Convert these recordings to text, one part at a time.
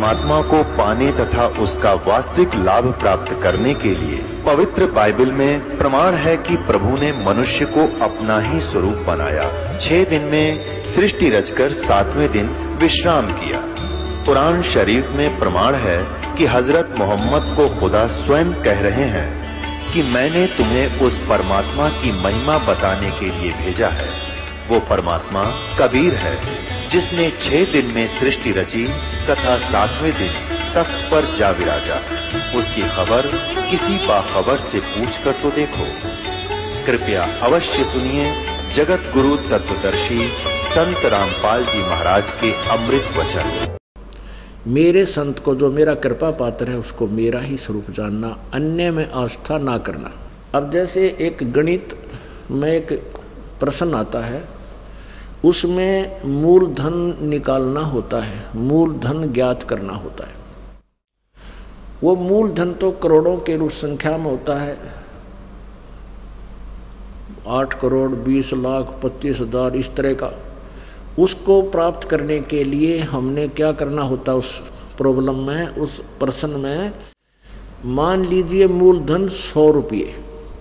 परमात्मा को पाने तथा उसका वास्तविक लाभ प्राप्त करने के लिए पवित्र बाइबल में प्रमाण है कि प्रभु ने मनुष्य को अपना ही स्वरूप बनाया। 6 दिन में सृष्टि रचकर 7वें दिन विश्राम किया। कुरान शरीफ में प्रमाण है कि हजरत मोहम्मद को खुदा स्वयं कह रहे हैं कि मैंने तुम्हें उस परमात्मा की महिमा बताने के लिए भेजा है। वो परमात्मा कबीर है जिसने 6 दिन में सृष्टि रची तथा 7वें दिन तख्त पर जा विराजा। उसकी खबर किसी बाखबर से पूछकर तो देखो। कृपया अवश्य सुनिए जगत गुरु तत्वदर्शी संत रामपाल जी महाराज के अमृत वचन। मेरे संत को, जो मेरा कृपा पात्र है, उसको मेरा ही स्वरूप जानना, अन्य में आस्था ना करना। अब जैसे एक गणित में एक प्रश्न आता है, उसमें मूलधन निकालना होता है, मूलधन ज्ञात करना होता है। वो मूलधन तो करोड़ों के रूप संख्या में होता है, 8 करोड़ 20 लाख 25,000 इस तरह का। उसको प्राप्त करने के लिए हमने क्या करना होता है? उस प्रॉब्लम में, उस प्रश्न में, मान लीजिए मूलधन 100 रुपये।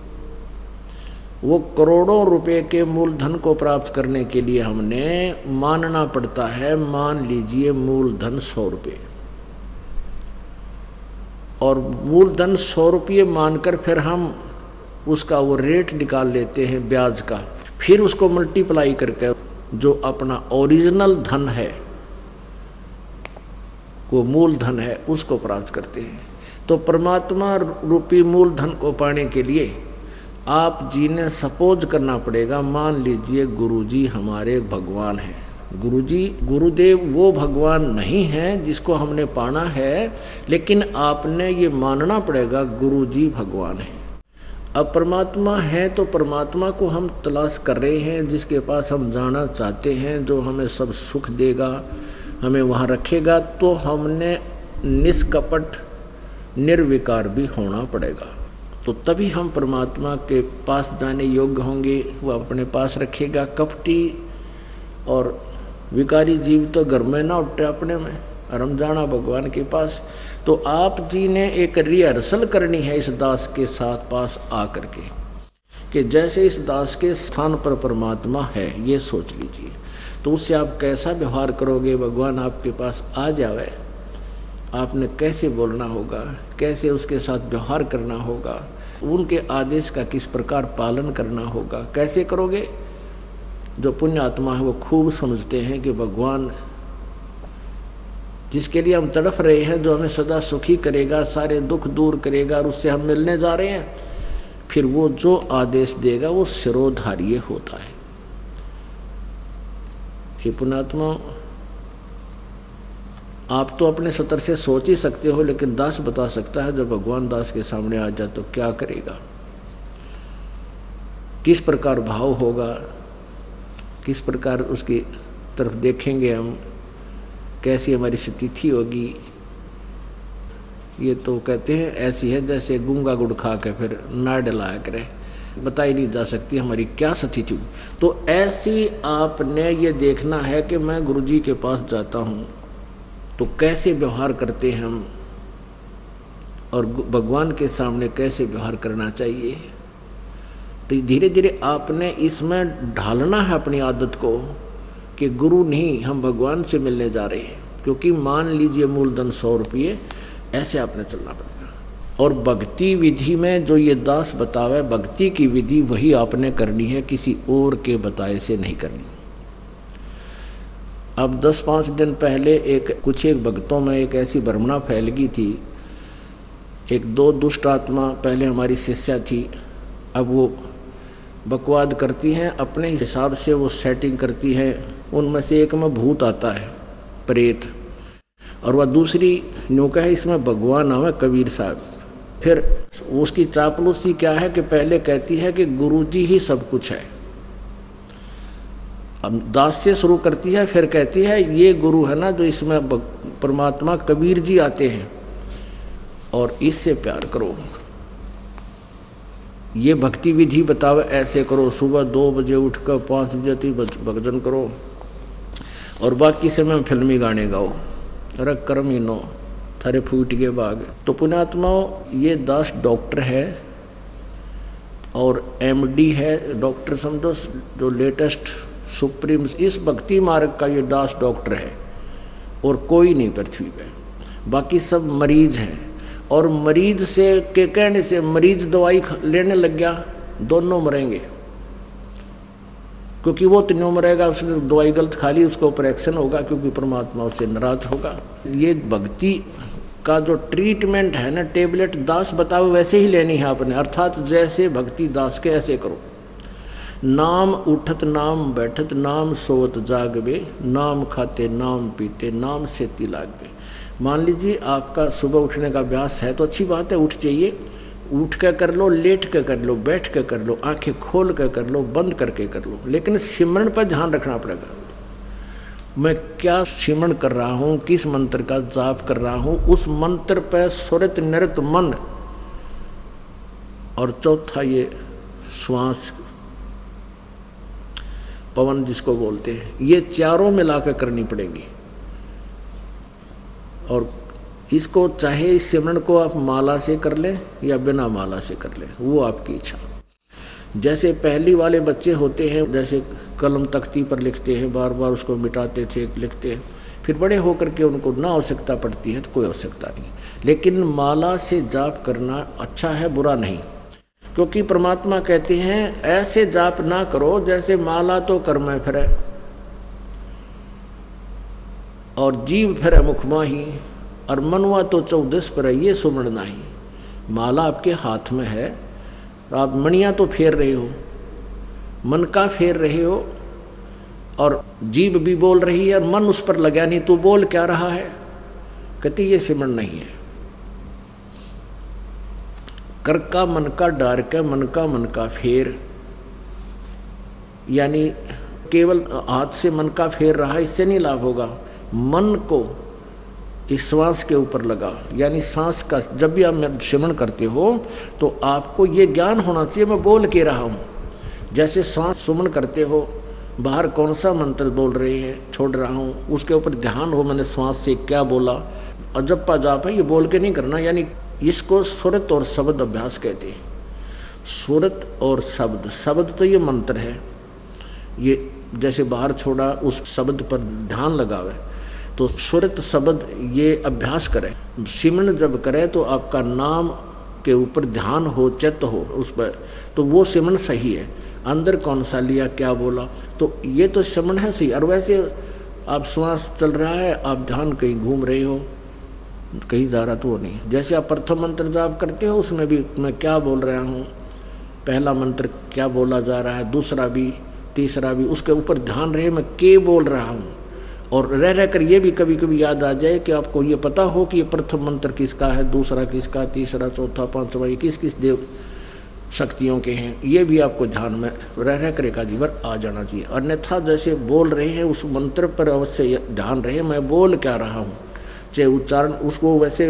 वो करोड़ों रुपए के मूलधन को प्राप्त करने के लिए हमने मानना पड़ता है, मान लीजिए मूलधन 100 रुपये। और मूलधन 100 रुपये मानकर फिर हम उसका वो रेट निकाल लेते हैं ब्याज का, फिर उसको मल्टीप्लाई करके जो अपना ओरिजिनल धन है, वो मूलधन है, उसको प्राप्त करते हैं। तो परमात्मा रूपी मूलधन को पाने के लिए आप जी ने सपोज करना पड़ेगा, मान लीजिए गुरुजी हमारे भगवान हैं। गुरुजी, गुरुदेव वो भगवान नहीं है जिसको हमने पाना है, लेकिन आपने ये मानना पड़ेगा गुरुजी भगवान है। अब परमात्मा है तो परमात्मा को हम तलाश कर रहे हैं, जिसके पास हम जाना चाहते हैं, जो हमें सब सुख देगा, हमें वहाँ रखेगा। तो हमने निष्कपट निर्विकार भी होना पड़ेगा, तो तभी हम परमात्मा के पास जाने योग्य होंगे। वो अपने पास रखेगा। कपटी और विकारी जीव तो घर में ना उठे अपने में, और हम जाना भगवान के पास। तो आप जी ने एक रिहर्सल करनी है इस दास के साथ पास आकर के, कि जैसे इस दास के स्थान पर परमात्मा है, ये सोच लीजिए। तो उससे आप कैसा व्यवहार करोगे? भगवान आपके पास आ जावे, आपने कैसे बोलना होगा, कैसे उसके साथ व्यवहार करना होगा, उनके आदेश का किस प्रकार पालन करना होगा, कैसे करोगे? जो पुण्य आत्मा है वो खूब समझते हैं कि भगवान जिसके लिए हम तड़फ रहे हैं, जो हमें सदा सुखी करेगा, सारे दुख दूर करेगा, और उससे हम मिलने जा रहे हैं, फिर वो जो आदेश देगा वो शिरोधार्य होता है। हे पुण्यात्मा, आप तो अपने सतर से सोच ही सकते हो, लेकिन दास बता सकता है, जब भगवान दास के सामने आ जाए तो क्या करेगा, किस प्रकार भाव होगा, किस प्रकार उसकी तरफ देखेंगे हम, कैसी हमारी स्थिति होगी। ये तो कहते हैं ऐसी है जैसे गूंगा गुड़ खा के फिर ना डलाया करे, बता ही नहीं जा सकती हमारी क्या स्थिति। तो ऐसी आपने ये देखना है कि मैं गुरुजी के पास जाता हूँ तो कैसे व्यवहार करते हैं हम, और भगवान के सामने कैसे व्यवहार करना चाहिए। तो धीरे धीरे आपने इसमें ढालना है अपनी आदत को कि गुरु नहीं, हम भगवान से मिलने जा रहे हैं। क्योंकि मान लीजिए मूलधन 100 रुपये, ऐसे आपने चलना पड़ेगा। और भक्ति विधि में जो ये दास बतावे, भक्ति की विधि वही आपने करनी है, किसी और के बताए से नहीं करनी। अब 10-5 दिन पहले कुछ एक भक्तों में एक ऐसी भ्रमणा फैल गई थी। 1-2 दुष्ट आत्मा पहले हमारी शिष्या थी, अब वो बकवाद करती हैं, अपने हिसाब से वो सेटिंग करती हैं। उनमें से एक में भूत आता है, प्रेत, और वह दूसरी न्यूका है इसमें भगवान नाम है कबीर साहब। फिर उसकी चापलूसी क्या है कि पहले कहती है कि गुरुजी ही सब कुछ है, अब दास से शुरू करती है, फिर कहती है ये गुरु है ना जो इसमें परमात्मा कबीर जी आते हैं और इससे प्यार करो, ये भक्ति विधि बतावे, ऐसे करो, सुबह 2 बजे उठकर 5 बजे तक भजन करो और बाकी समय फिल्मी गाने गाओ। अरे कर्मीनो थारे फूट गए बाग। तो पुण्यात्माओं, ये दास डॉक्टर है और एमडी है, डॉक्टर समझो जो लेटेस्ट सुप्रीम, इस भक्ति मार्ग का ये दास डॉक्टर है और कोई नहीं पृथ्वी पे, बाकी सब मरीज हैं। और मरीज से के कहने से मरीज दवाई लेने लग गया, दोनों मरेंगे, क्योंकि वो तीनों मरेगा, उसने दवाई गलत खा ली, उसका ऑपरेशन होगा, क्योंकि परमात्मा उससे नाराज होगा। ये भक्ति का जो ट्रीटमेंट है ना, टेबलेट दास बताओ वैसे ही लेनी है आपने, अर्थात जैसे भक्ति दास के ऐसे करो। नाम उठत नाम बैठत नाम सोवत जागबे, नाम खाते नाम पीते नाम सेती लागबे। मान लीजिए आपका सुबह उठने का अभ्यास है तो अच्छी बात है, उठ जाइए, उठ के कर लो, लेट के कर लो, बैठ के कर लो, आंखें खोल के कर लो, बंद करके कर लो, लेकिन सिमरन पर ध्यान रखना पड़ेगा। मैं क्या सिमरन कर रहा हूँ, किस मंत्र का जाप कर रहा हूँ, उस मंत्र पर सुरत निरत मन। और चौथा ये श्वास, पवन जिसको बोलते हैं, ये चारों मिलाकर करनी पड़ेगी। और इसको चाहे इस सिमरन को आप माला से कर लें या बिना माला से कर लें, वो आपकी इच्छा। जैसे पहली वाले बच्चे होते हैं, जैसे कलम तख्ती पर लिखते हैं, बार बार उसको मिटाते थे, लिखते हैं, फिर बड़े होकर के उनको ना आवश्यकता पड़ती है तो कोई आवश्यकता नहीं। लेकिन माला से जाप करना अच्छा है, बुरा नहीं, क्योंकि परमात्मा कहते हैं ऐसे जाप ना करो जैसे माला तो कर में फिरे और जीव फिरे मुख माही और मनवा तो 14 पर ये सुमरना ही। माला आपके हाथ में है, आप मणियाँ तो फेर रहे हो, मन का फेर रहे हो, और जीभ भी बोल रही है और मन उस पर लगा नहीं, तू बोल क्या रहा है? कहती ये सिमरन नहीं है। कर का मन का डार का मन का फेर, यानी केवल हाथ से मन का फेर रहा, इससे नहीं लाभ होगा। मन को इस श्वास के ऊपर लगा, यानी सांस का, जब भी आप सिमरन करते हो तो आपको ये ज्ञान होना चाहिए मैं बोल के रहा हूँ। जैसे सांस सुमन करते हो, बाहर कौन सा मंत्र बोल रहे हैं, छोड़ रहा हूँ, उसके ऊपर ध्यान हो मैंने श्वास से क्या बोला। और जप्पा जाप है, ये बोल के नहीं करना, यानी इसको सुरत और शब्द अभ्यास कहते हैं। सुरत और शब्द, शब्द तो ये मंत्र है, ये जैसे बाहर छोड़ा उस शब्द पर ध्यान लगावे, तो सुरत शब्द ये अभ्यास करें। सिमरन जब करें तो आपका नाम के ऊपर ध्यान हो, चित्त हो उस पर, तो वो सिमरन सही है। अंदर कौन सा लिया, क्या बोला, तो ये तो सिमरन है सही। और वैसे आप श्वास चल रहा है, आप ध्यान कहीं घूम रहे हो, कहीं जा रहा तो वो नहीं। जैसे आप प्रथम मंत्र जाप करते हो, उसमें भी मैं क्या बोल रहा हूँ, पहला मंत्र क्या बोला जा रहा है, दूसरा भी, तीसरा भी, उसके ऊपर ध्यान रहे मैं के बोल रहा हूँ। और रह रह कर ये भी कभी कभी याद आ जाए कि आपको ये पता हो कि ये प्रथम मंत्र किसका है, दूसरा किसका, तीसरा, चौथा, पांचवा, ये किस किस देव शक्तियों के हैं, ये भी आपको ध्यान में रह रह कर एकाधी बार आ जाना चाहिए। अन्यथा जैसे बोल रहे हैं उस मंत्र पर अवश्य ध्यान रहे मैं बोल क्या रहा हूँ, चाहे उच्चारण उसको वैसे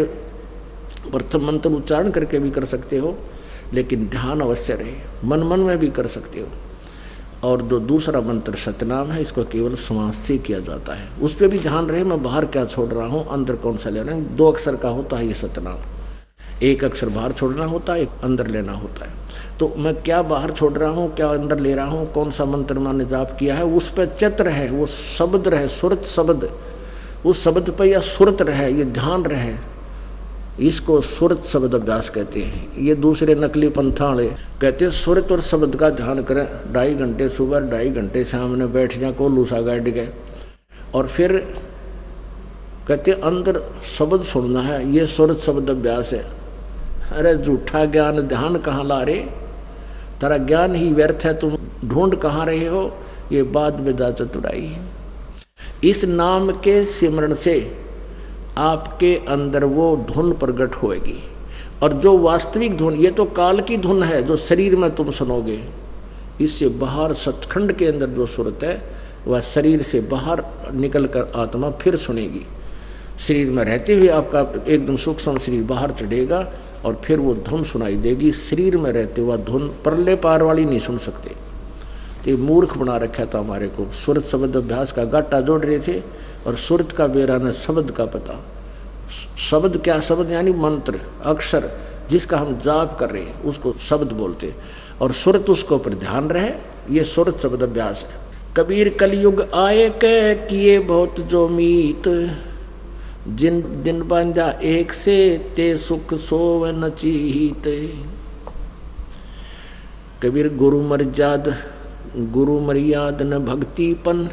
प्रथम मंत्र उच्चारण करके भी कर सकते हो, लेकिन ध्यान अवश्य रहे, मन मन में भी कर सकते हो। और जो दूसरा मंत्र सतनाम है, इसको केवल श्वास से किया जाता है, उस पर भी ध्यान रहे मैं बाहर क्या छोड़ रहा हूँ, अंदर कौन सा ले रहा हूँ। 2 अक्षर का होता है ये सतनाम, 1 अक्षर बाहर छोड़ना होता है, 1 अंदर लेना होता है। तो मैं क्या बाहर छोड़ रहा हूँ, क्या अंदर ले रहा हूँ, कौन सा मंत्र मैंने जाप किया है, उस पर चित्त रहे, वो शब्द रहे, सुरत शब्द, उस शब्द पर या सुरत रहे, ये ध्यान रहे, इसको सुरत शब्द अभ्यास कहते हैं। ये दूसरे नकली पंथाड़े कहते हैं सुरत और शब्द का ध्यान करें, 2.5 घंटे सुबह, 2.5 घंटे सामने बैठ जाए को लूसा गाड़ गए, और फिर कहते अंदर शब्द सुनना है, ये सुरत शब्द अभ्यास है। अरे झूठा ज्ञान ध्यान कहाँ ला रे, तेरा ज्ञान ही व्यर्थ है, तुम ढूंढ कहाँ रहे हो, ये बाद में जा चतुराई। इस नाम के सिमरण से आपके अंदर वो धुन प्रकट होएगी, और जो वास्तविक धुन, ये तो काल की धुन है जो शरीर में तुम सुनोगे, इससे बाहर सचखंड के अंदर जो सुरत है वह शरीर से बाहर निकल कर आत्मा फिर सुनेगी। शरीर में रहते हुए आपका एकदम सूक्ष्म शरीर बाहर चढ़ेगा और फिर वो धुन सुनाई देगी। शरीर में रहते हुआ धुन परले पार वाली नहीं सुन सकते, तो ये मूर्ख बना रखा था हमारे को। सुरत शब्द अभ्यास का गाटा जोड़ रहे थे, और सुरत का बेरा न शब्द का पता। शब्द क्या? शब्द यानी मंत्र, अक्षर जिसका हम जाप कर रहे हैं उसको शब्द बोलते हैं, और सुरत उसको पर ध्यान रहे, ये सुरत शब्द अभ्यास है। कबीर कलयुग आए कह किए बहुत जो मीत, जिन दिन बांधा एक से ते सुख सोव न चीत। कबीर गुरु मर्याद न भक्तिपन,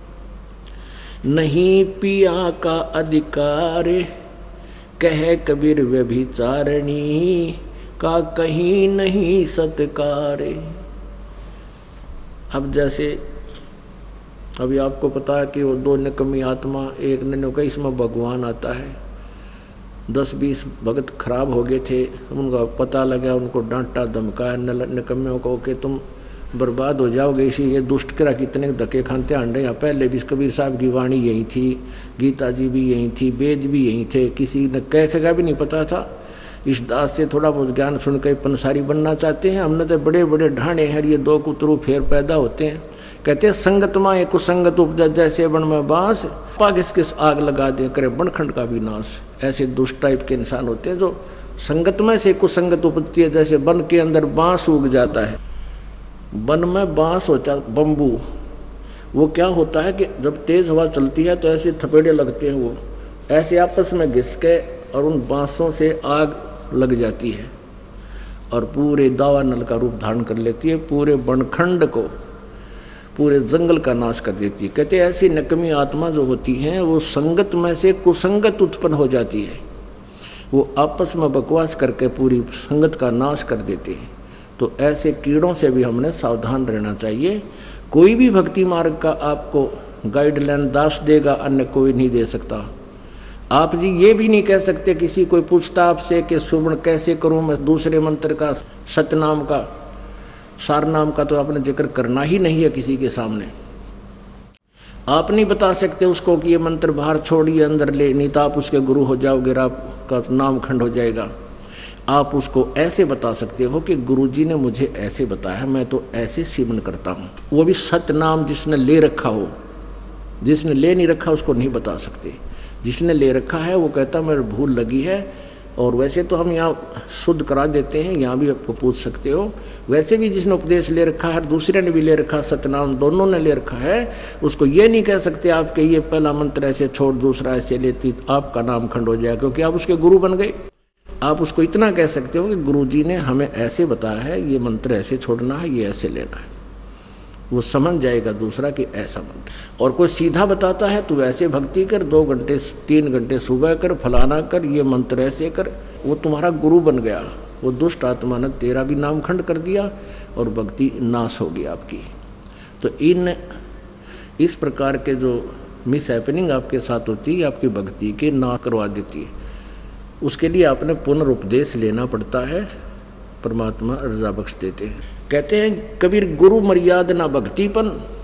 नहीं पिया का अधिकार, कह कबीर व्यभिचारिणी का कहीं नहीं सत्कार। अब जैसे अभी आपको पता है कि वो दो निकम्मी आत्मा, एक ने कहा इसमें भगवान आता है, 10-20 भगत खराब हो गए थे, उनका पता लगा, उनको डांटा धमकाया निकम्मियों को कि तुम बर्बाद हो जाओगे, इसी ये दुष्ट किरा कितने धक्के खानते आंडे। यहाँ पहले भी कबीर साहब की वाणी यही थी, गीता जी भी यही थी, वेद भी यही थे, किसी ने कह का भी नहीं पता था। इस दास से थोड़ा बहुत ज्ञान सुन कर पंसारी बनना चाहते हैं, हमने तो बड़े बड़े ढाणे हैं, ये दो कुतरू फेर पैदा होते हैं। कहते हैं संगत माए कुसंगत उपज, जैसे बन में बांस, पाग किस आग लगा दे करे बनखंड का भी नाश। ऐसे दुष्ट टाइप के इंसान होते हैं जो संगत में से कुसंगत उपजती है। जैसे वन के अंदर बांस उग जाता है, वन में बांस होता है बम्बू, वो क्या होता है कि जब तेज हवा चलती है तो ऐसे थपेड़े लगते हैं, वो ऐसे आपस में घिस के और उन बांसों से आग लग जाती है और पूरे दावानल का रूप धारण कर लेती है, पूरे बनखंड को, पूरे जंगल का नाश कर देती है। कहते हैं ऐसी नकमी आत्मा जो होती हैं वो संगत में से कुसंगत उत्पन्न हो जाती है, वो आपस में बकवास करके पूरी संगत का नाश कर देते हैं। तो ऐसे कीड़ों से भी हमने सावधान रहना चाहिए। कोई भी भक्ति मार्ग का आपको गाइडलाइन दास देगा, अन्य कोई नहीं दे सकता। आप जी ये भी नहीं कह सकते, किसी कोई पूछता आपसे कि सुवर्ण कैसे करूं मैं, दूसरे मंत्र का, सतनाम का, सारनाम का तो आपने जिक्र करना ही नहीं है किसी के सामने। आप नहीं बता सकते उसको कि ये मंत्र बाहर छोड़िए अंदर ले, नहीं तो आप उसके गुरु हो जाओगे, आपका नाम खंड हो जाएगा। आप उसको ऐसे बता सकते हो कि गुरुजी ने मुझे ऐसे बताया, मैं तो ऐसे सेवन करता हूँ। वो भी सतनाम जिसने ले रखा हो, जिसने ले नहीं रखा उसको नहीं बता सकते। जिसने ले रखा है वो कहता मेरे भूल लगी है, और वैसे तो हम यहाँ शुद्ध करा देते हैं, यहाँ भी आपको पूछ सकते हो। वैसे भी जिसने उपदेश ले रखा है, दूसरे ने भी ले रखा, सतनाम दोनों ने ले रखा है, उसको ये नहीं कह सकते आप कि ये पहला मंत्र ऐसे छोड़ दूसरा ऐसे लेती, आपका नाम खंड हो जाए, क्योंकि आप उसके गुरु बन गए। आप उसको इतना कह सकते हो कि गुरुजी ने हमें ऐसे बताया है, ये मंत्र ऐसे छोड़ना है, ये ऐसे लेना है, वो समझ जाएगा दूसरा कि ऐसा मंत्र। और कोई सीधा बताता है तो वैसे भक्ति कर, 2 घंटे 3 घंटे सुबह कर, फलाना कर, ये मंत्र ऐसे कर, वो तुम्हारा गुरु बन गया। वो दुष्ट आत्मा ने तेरा भी नाम खंड कर दिया और भक्ति नाश होगी आपकी। तो इस प्रकार के जो मिस हैपनिंग आपके साथ होती है, आपकी भक्ति के ना करवा देती है। उसके लिए आपने पुनरुपदेश लेना पड़ता है, परमात्मा रजा बख्श देते हैं। कहते हैं कबीर गुरु मर्यादा ना भक्तिपन,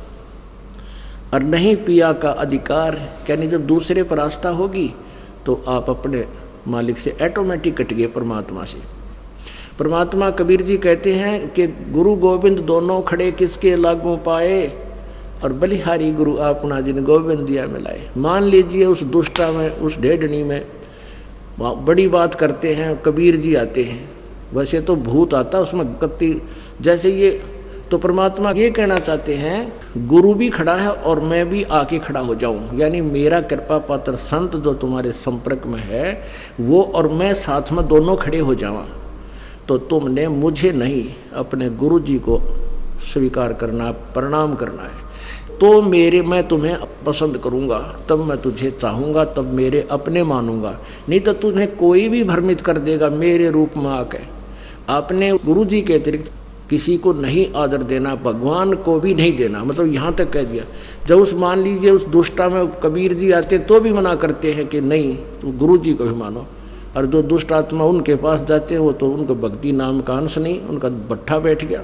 और नहीं पिया का अधिकार। यानी जब दूसरे पर आस्था होगी तो आप अपने मालिक से ऑटोमेटिक कट गए, परमात्मा से। परमात्मा कबीर जी कहते हैं कि गुरु गोविंद दोनों खड़े किसके लागू पाए, और बलिहारी गुरु आपना जिन गोविंद दिया मिलाए। मान लीजिए उस दुष्टा में, उस ढेडनी में बड़ी बात करते हैं, कबीर जी आते हैं, वैसे तो भूत आता उसमें कत्ती जैसे ये। तो परमात्मा ये कहना चाहते हैं गुरु भी खड़ा है और मैं भी आके खड़ा हो जाऊं, यानी मेरा कृपा पात्र संत जो तुम्हारे संपर्क में है वो और मैं साथ में दोनों खड़े हो जावा। तो तुमने मुझे नहीं अपने गुरु जी को स्वीकार करना, प्रणाम करना है। तो मैं तुम्हें पसंद करूंगा, तब मैं तुझे चाहूँगा, तब मेरे अपने मानूंगा। नहीं तो तुम्हें कोई भी भ्रमित कर देगा मेरे रूप में आके। आपने गुरु जी के अतिरिक्त किसी को नहीं आदर देना, भगवान को भी नहीं देना, मतलब यहाँ तक कह दिया। जब उस मान लीजिए उस दुष्टा में कबीर जी आते हैं तो भी मना करते हैं कि नहीं तो गुरु जी को भी मानो, और जो दुष्ट आत्मा उनके पास जाते हैं वो तो उनको भक्ति नाम का अंश नहीं, उनका भट्ठा बैठ गया।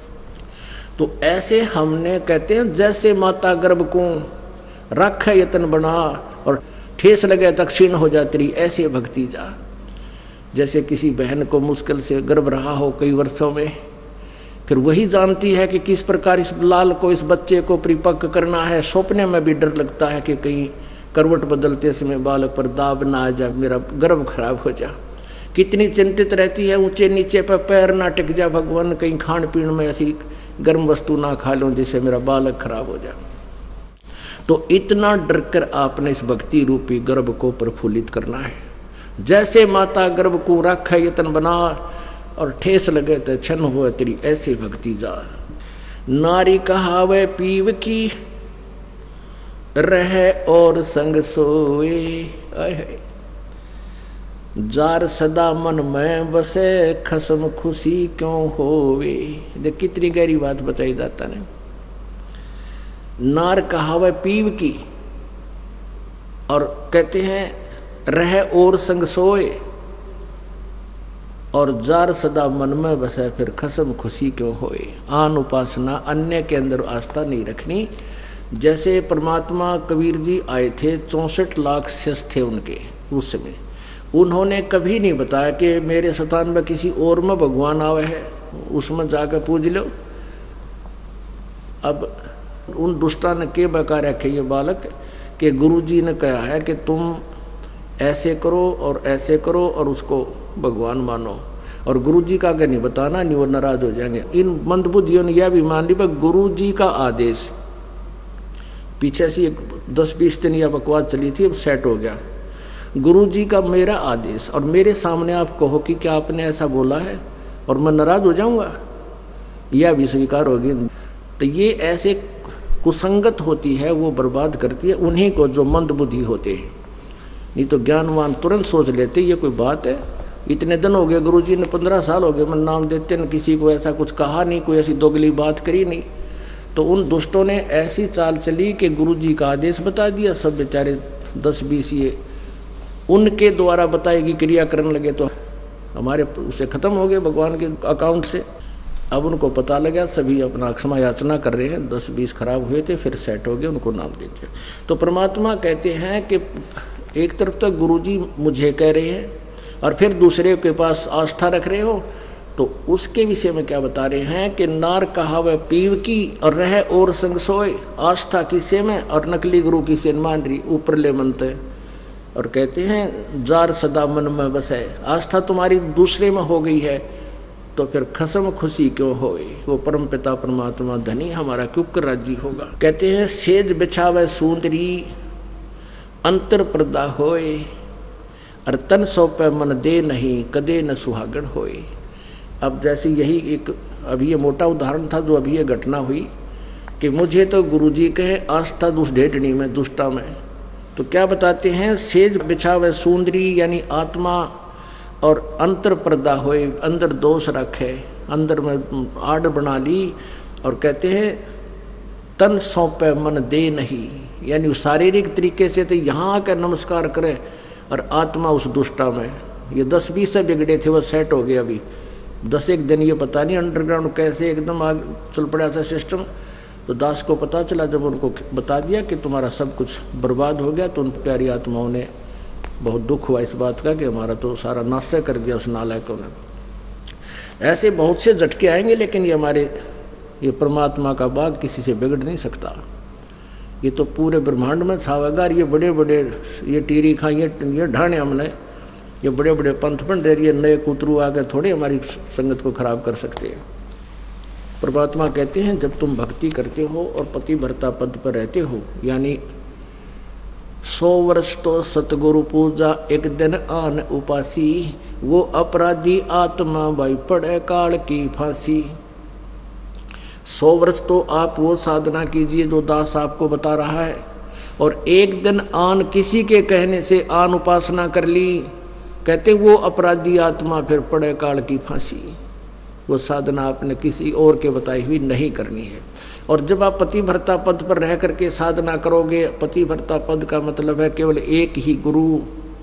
तो ऐसे हमने कहते हैं जैसे माता गर्भ को रख यतन बना और ठेस लगे तक क्षीण हो जाती रही, ऐसे भक्ति जा। जैसे किसी बहन को मुश्किल से गर्भ रहा हो कई वर्षों में, फिर वही जानती है कि किस प्रकार इस लाल को, इस बच्चे को परिपक्व करना है। सपने में भी डर लगता है कि कहीं करवट बदलते समय बालक पर दाब ना आ जा, मेरा गर्भ खराब हो जा। कितनी चिंतित रहती है, ऊंचे नीचे पर पैर ना टिक जा, भगवान कहीं खान पीन में ऐसी गर्म वस्तु ना खा लूं जिससे मेरा बालक खराब हो जाए। तो इतना डर कर आपने इस भक्ति रूपी गर्भ को प्रफुल्लित करना है। जैसे माता गर्भ को रख यतन बना और ठेस लगे तो छन हो तेरी ऐसे भक्ति जा। नारी कहावे पीव की रहे और संग सोए, जार सदा मन में बसे खसम खुशी क्यों होवे। देख कितनी गहरी बात बताई जाता है। नार कहावे पीव की, और कहते हैं रह और संग सोए, और जार सदा मन में बसे फिर खसम खुशी क्यों होए। आन उपासना, अन्य के अंदर आस्था नहीं रखनी। जैसे परमात्मा कबीर जी आए थे, 64 लाख शिष्य थे उनके उस समय, उन्होंने कभी नहीं बताया कि मेरे स्थान में किसी और में भगवान आवे है, उसमें जाकर पूज लो। अब उन दुष्टा ने के बका रखे ये बालक कि गुरुजी ने कहा है कि तुम ऐसे करो और ऐसे करो और उसको भगवान मानो, और गुरुजी का आगे नहीं बताना, नहीं वो नाराज हो जाएंगे। इन मंदबुद्धियों ने यह भी मान ली गुरुजी का आदेश। पीछे से 10-20 दिन यह बकवास चली थी, अब सेट हो गया। गुरुजी का मेरा आदेश, और मेरे सामने आप कहो कि क्या आपने ऐसा बोला है और मैं नाराज हो जाऊंगा, यह भी स्वीकार होगी। तो ये ऐसे कुसंगत होती है, वो बर्बाद करती है उन्हीं को जो मंद बुद्धि होते हैं। नहीं तो ज्ञानवान तुरंत सोच लेते ये कोई बात है। इतने दिन हो गए गुरुजी ने, 15 साल हो गए मैं नाम देते न, किसी को ऐसा कुछ कहा नहीं, कोई ऐसी दोगली बात करी नहीं। तो उन दुष्टों ने ऐसी चाल चली कि गुरुजी का आदेश बता दिया, सब बेचारे 10-20 ये उनके द्वारा बताएगी क्रिया करने लगे, तो हमारे उसे खत्म हो गए भगवान के अकाउंट से। अब उनको पता लगा, सभी अपना क्षमा याचना कर रहे हैं। 10-20 खराब हुए थे, फिर सेट हो गए, उनको नाम दे दिया। तो परमात्मा कहते हैं कि एक तरफ तक गुरुजी मुझे कह रहे हैं और फिर दूसरे के पास आस्था रख रहे हो, तो उसके विषय में क्या बता रहे हैं कि नार कहावे पीव की और रह और संग सोए। आस्था किसे में और नकली गुरु किसे मान रही, ऊपर ले मनते। और कहते हैं जार सदा मन में बस है, आस्था तुम्हारी दूसरे में हो गई है तो फिर खसम खुशी क्यों होए। वो परम पिता परमात्मा धनी हमारा क्यों कर राजी होगा। कहते हैं सेज बिछावे सुंदरी अंतर पर्दा होए, और तन सौंपे मन दे नहीं कदे न सुहागण होए। अब जैसे यही एक अभी ये मोटा उदाहरण था जो अभी ये घटना हुई कि मुझे तो गुरुजी कहे आस्था दुष्ट ढेटनी में दुष्टा में, तो क्या बताते हैं सेज बिछावे सुंदरी यानी आत्मा और अंतर पर्दा होए, अंदर दोष रखे, अंदर में आड़ बना ली। और कहते हैं तन सौंपे मन दे नहीं, यानी शारीरिक तरीके से तो यहाँ आकर नमस्कार करें और आत्मा उस दुष्टा में। ये 10-20 से बिगड़े थे, वो सेट हो गए। अभी 10-1 दिन ये पता नहीं अंडरग्राउंड कैसे एकदम आग चल पड़ा था सिस्टम। तो दास को पता चला, जब उनको बता दिया कि तुम्हारा सब कुछ बर्बाद हो गया, तो उन प्यारी आत्माओं ने बहुत दुख हुआ इस बात का कि हमारा तो सारा नाश कर दिया उस नालायकों ने। ऐसे बहुत से झटके आएंगे, लेकिन ये हमारे ये परमात्मा का बाग किसी से बिगड़ नहीं सकता। ये तो पूरे ब्रह्मांड में छावेगा। ये बड़े बड़े ये टीरी खां ये ढाने हमने, ये बड़े बड़े पंथ बन रहे, ये नए कुतरू आ गए, थोड़े हमारी संगत को खराब कर सकते हैं। परमात्मा कहते हैं जब तुम भक्ति करते हो और पति भरता पद पर रहते हो, यानी 100 वर्ष तो सतगुरु पूजा एक दिन आन उपासी, वो अपराधी आत्मा भाई पड़े काल की फांसी। 100 वर्ष तो आप वो साधना कीजिए जो दास आपको बता रहा है, और एक दिन आन किसी के कहने से आन उपासना कर ली, कहते वो अपराधी आत्मा फिर पड़े काल की फांसी। वो साधना आपने किसी और के बताई हुई नहीं करनी है। और जब आप पति भरता पद पर रह करके साधना करोगे, पति भरता पद का मतलब है केवल एक ही गुरु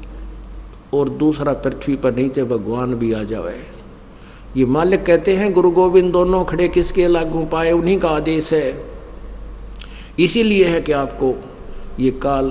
और दूसरा पृथ्वी पर नीचे भगवान भी आ जावे। ये मालिक कहते हैं गुरु गोविंद दोनों खड़े किसके लागू पाए, उन्हीं का आदेश है। इसीलिए है कि आपको ये काल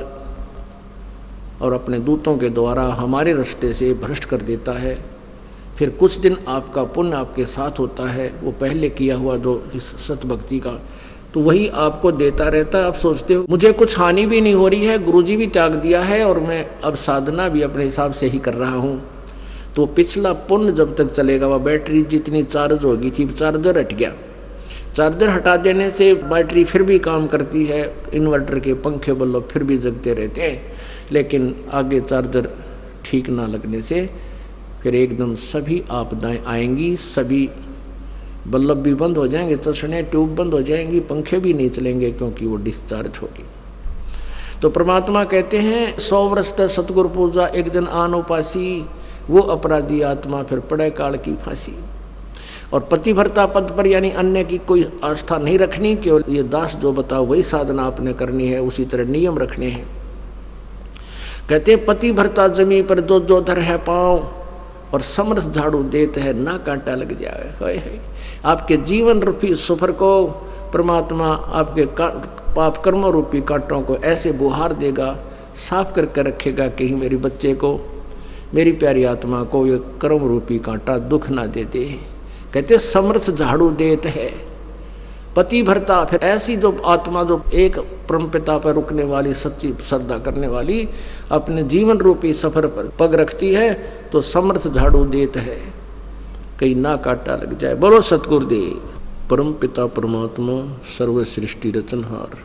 और अपने दूतों के द्वारा हमारे रास्ते से भ्रष्ट कर देता है। फिर कुछ दिन आपका पुण्य आपके साथ होता है, वो पहले किया हुआ जो इस सतभक्ति का तो वही आपको देता रहता है। आप सोचते हो मुझे कुछ हानि भी नहीं हो रही है, गुरुजी भी त्याग दिया है और मैं अब साधना भी अपने हिसाब से ही कर रहा हूँ, तो पिछला पुण्य जब तक चलेगा, वह बैटरी जितनी चार्ज होगी थी, चार्जर हट गया, चार्जर हटा देने से बैटरी फिर भी काम करती है, इन्वर्टर के पंखे बल्ब फिर भी जगते रहते हैं, लेकिन आगे चार्जर ठीक ना लगने से फिर एकदम सभी आपदाएं आएंगी, सभी बल्ब भी बंद हो जाएंगे, चश्मे ट्यूब बंद हो जाएंगी, पंखे भी नहीं चलेंगे क्योंकि वो डिस्चार्ज होगी। तो परमात्मा कहते हैं 100 वर्ष तक सतगुरु पूजा एक दिन आन उपासी, वो अपराधी आत्मा फिर पड़े काल की फांसी। और पतिव्रता पद पर यानी अन्य की कोई आस्था नहीं रखनी, केवल ये दास जो बताओ वही साधना आपने करनी है, उसी तरह नियम रखने हैं। कहते पतिव्रता जमी पर जो जो धर है पाँव, और समरस झाड़ू देते है ना कांटा लग जाए। आपके जीवन रूपी सफर को परमात्मा आपके पाप कर्म रूपी कांटों को ऐसे बुहार देगा, साफ करके रखेगा, कहीं मेरे बच्चे को, मेरी प्यारी आत्मा को ये कर्म रूपी कांटा दुख ना दे दे। कहते समरस झाड़ू देते है पतिव्रता, फिर ऐसी जो आत्मा जो एक परमपिता पर रुकने वाली, सच्ची श्रद्धा करने वाली, अपने जीवन रूपी सफर पर पग रखती है, तो समर्थ झाड़ू देत है, कहीं ना कांटा लग जाए। बोलो सतगुरुदेव। परमपिता परमात्मा सर्व सृष्टि रचनहार,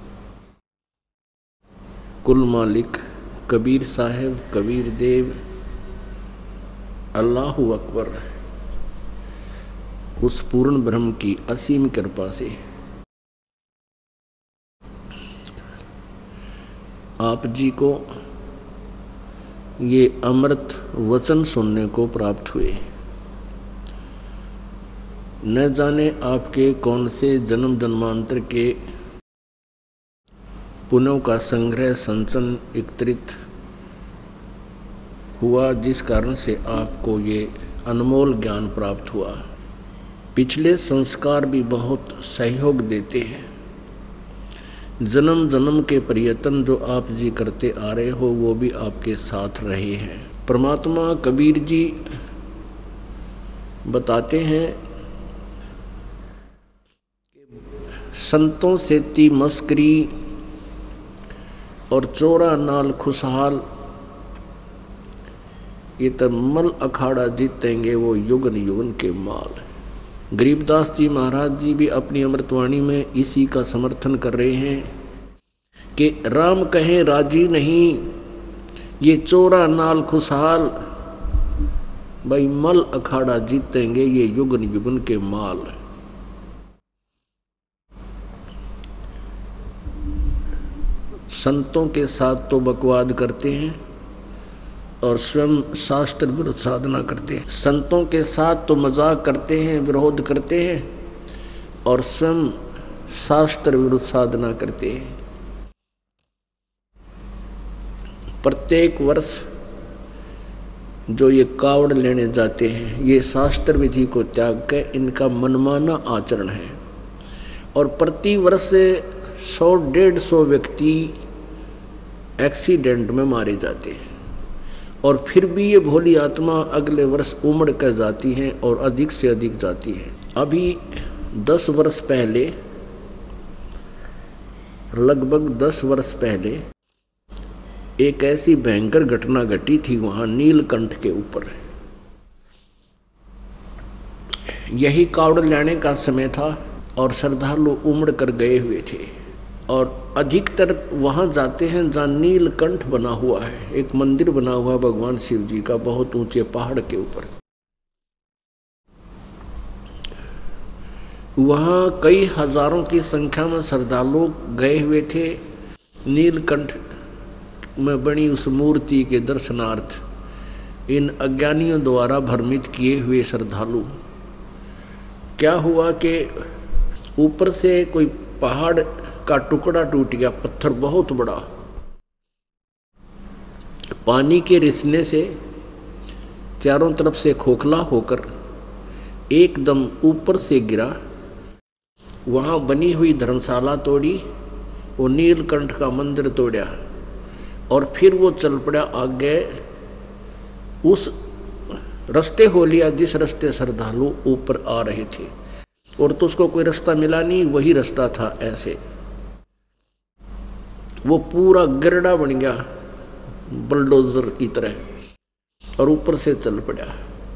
कुल मालिक कबीर साहेब, कबीर देव, अल्लाहु अकबर, उस पूर्ण ब्रह्म की असीम कृपा से आप जी को ये अमृत वचन सुनने को प्राप्त हुए। न जाने आपके कौन से जन्म जन्मांतर के पुण्यों का संग्रह संचन एकत्रित हुआ, जिस कारण से आपको ये अनमोल ज्ञान प्राप्त हुआ। पिछले संस्कार भी बहुत सहयोग देते हैं। जन्म जन्म के प्रयत्न जो आप जी करते आ रहे हो वो भी आपके साथ रहे हैं। परमात्मा कबीर जी बताते हैं संतों से ती मस्करी और चोरा नाल खुशहाल, ये तो मल अखाड़ा जीतेंगे वो युगन युगन के माल। गरीबदास जी महाराज जी भी अपनी अमृतवाणी में इसी का समर्थन कर रहे हैं कि राम कहें राजी नहीं, ये चोरा नाल खुशहाल, भाई मल अखाड़ा जीतेंगे ये युगन युगन के माल। संतों के साथ तो बकवाद करते हैं और स्वयं शास्त्र विरुद्ध साधना करते हैं। संतों के साथ तो मजाक करते हैं, विरोध करते हैं और स्वयं शास्त्र विरुद्ध साधना करते हैं। प्रत्येक वर्ष जो ये कावड़ लेने जाते हैं, ये शास्त्र विधि को त्याग कर इनका मनमाना आचरण है। और प्रति वर्ष 100-150 व्यक्ति एक्सीडेंट में मारे जाते हैं, और फिर भी ये भोली आत्मा अगले वर्ष उमड़ कर जाती हैं और अधिक से अधिक जाती है। अभी 10 वर्ष पहले, लगभग 10 वर्ष पहले एक ऐसी भयंकर घटना घटी थी वहाँ नीलकंठ के ऊपर। यही कावड़ लाने का समय था और श्रद्धालु उमड़ कर गए हुए थे, और अधिकतर वहाँ जाते हैं जहाँ नीलकंठ बना हुआ है, एक मंदिर बना हुआ है भगवान शिव जी का बहुत ऊंचे पहाड़ के ऊपर। वहाँ कई हजारों की संख्या में श्रद्धालु गए हुए थे नीलकंठ में बनी उस मूर्ति के दर्शनार्थ। इन अज्ञानियों द्वारा भ्रमित किए हुए श्रद्धालु, क्या हुआ कि ऊपर से कोई पहाड़ का टुकड़ा टूट गया, पत्थर बहुत बड़ा, पानी के रिसने से चारों तरफ से खोखला होकर एकदम ऊपर से गिरा। वहाँ बनी हुई धर्मशाला तोड़ी, वो नीलकंठ का मंदिर तोड़ा, और फिर वो चल पड़ा आगे उस रास्ते हो लिया जिस रास्ते श्रद्धालु ऊपर आ रहे थे। और तो उसको कोई रास्ता मिला नहीं, वही रास्ता था ऐसे। वो पूरा गिरडा बन गया बुलडोजर की तरह और ऊपर से चल पड़ा।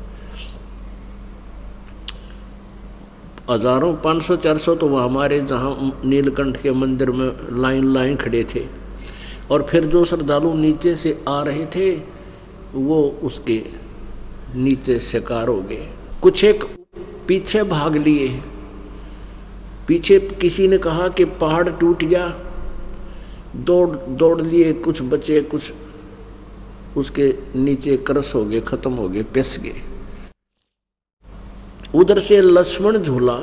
हजारों 500-400 तो वह हमारे जहाँ नीलकंठ के मंदिर में लाइन खड़े थे, और फिर जो श्रद्धालु नीचे से आ रहे थे वो उसके नीचे शिकार हो गए। कुछ एक पीछे भाग लिए। पीछे किसी ने कहा कि पहाड़ टूट गया, दौड़ लिए, कुछ बचे, कुछ उसके नीचे क्रश हो गए, खत्म हो गए, पिस गए। उधर से लक्ष्मण झूला,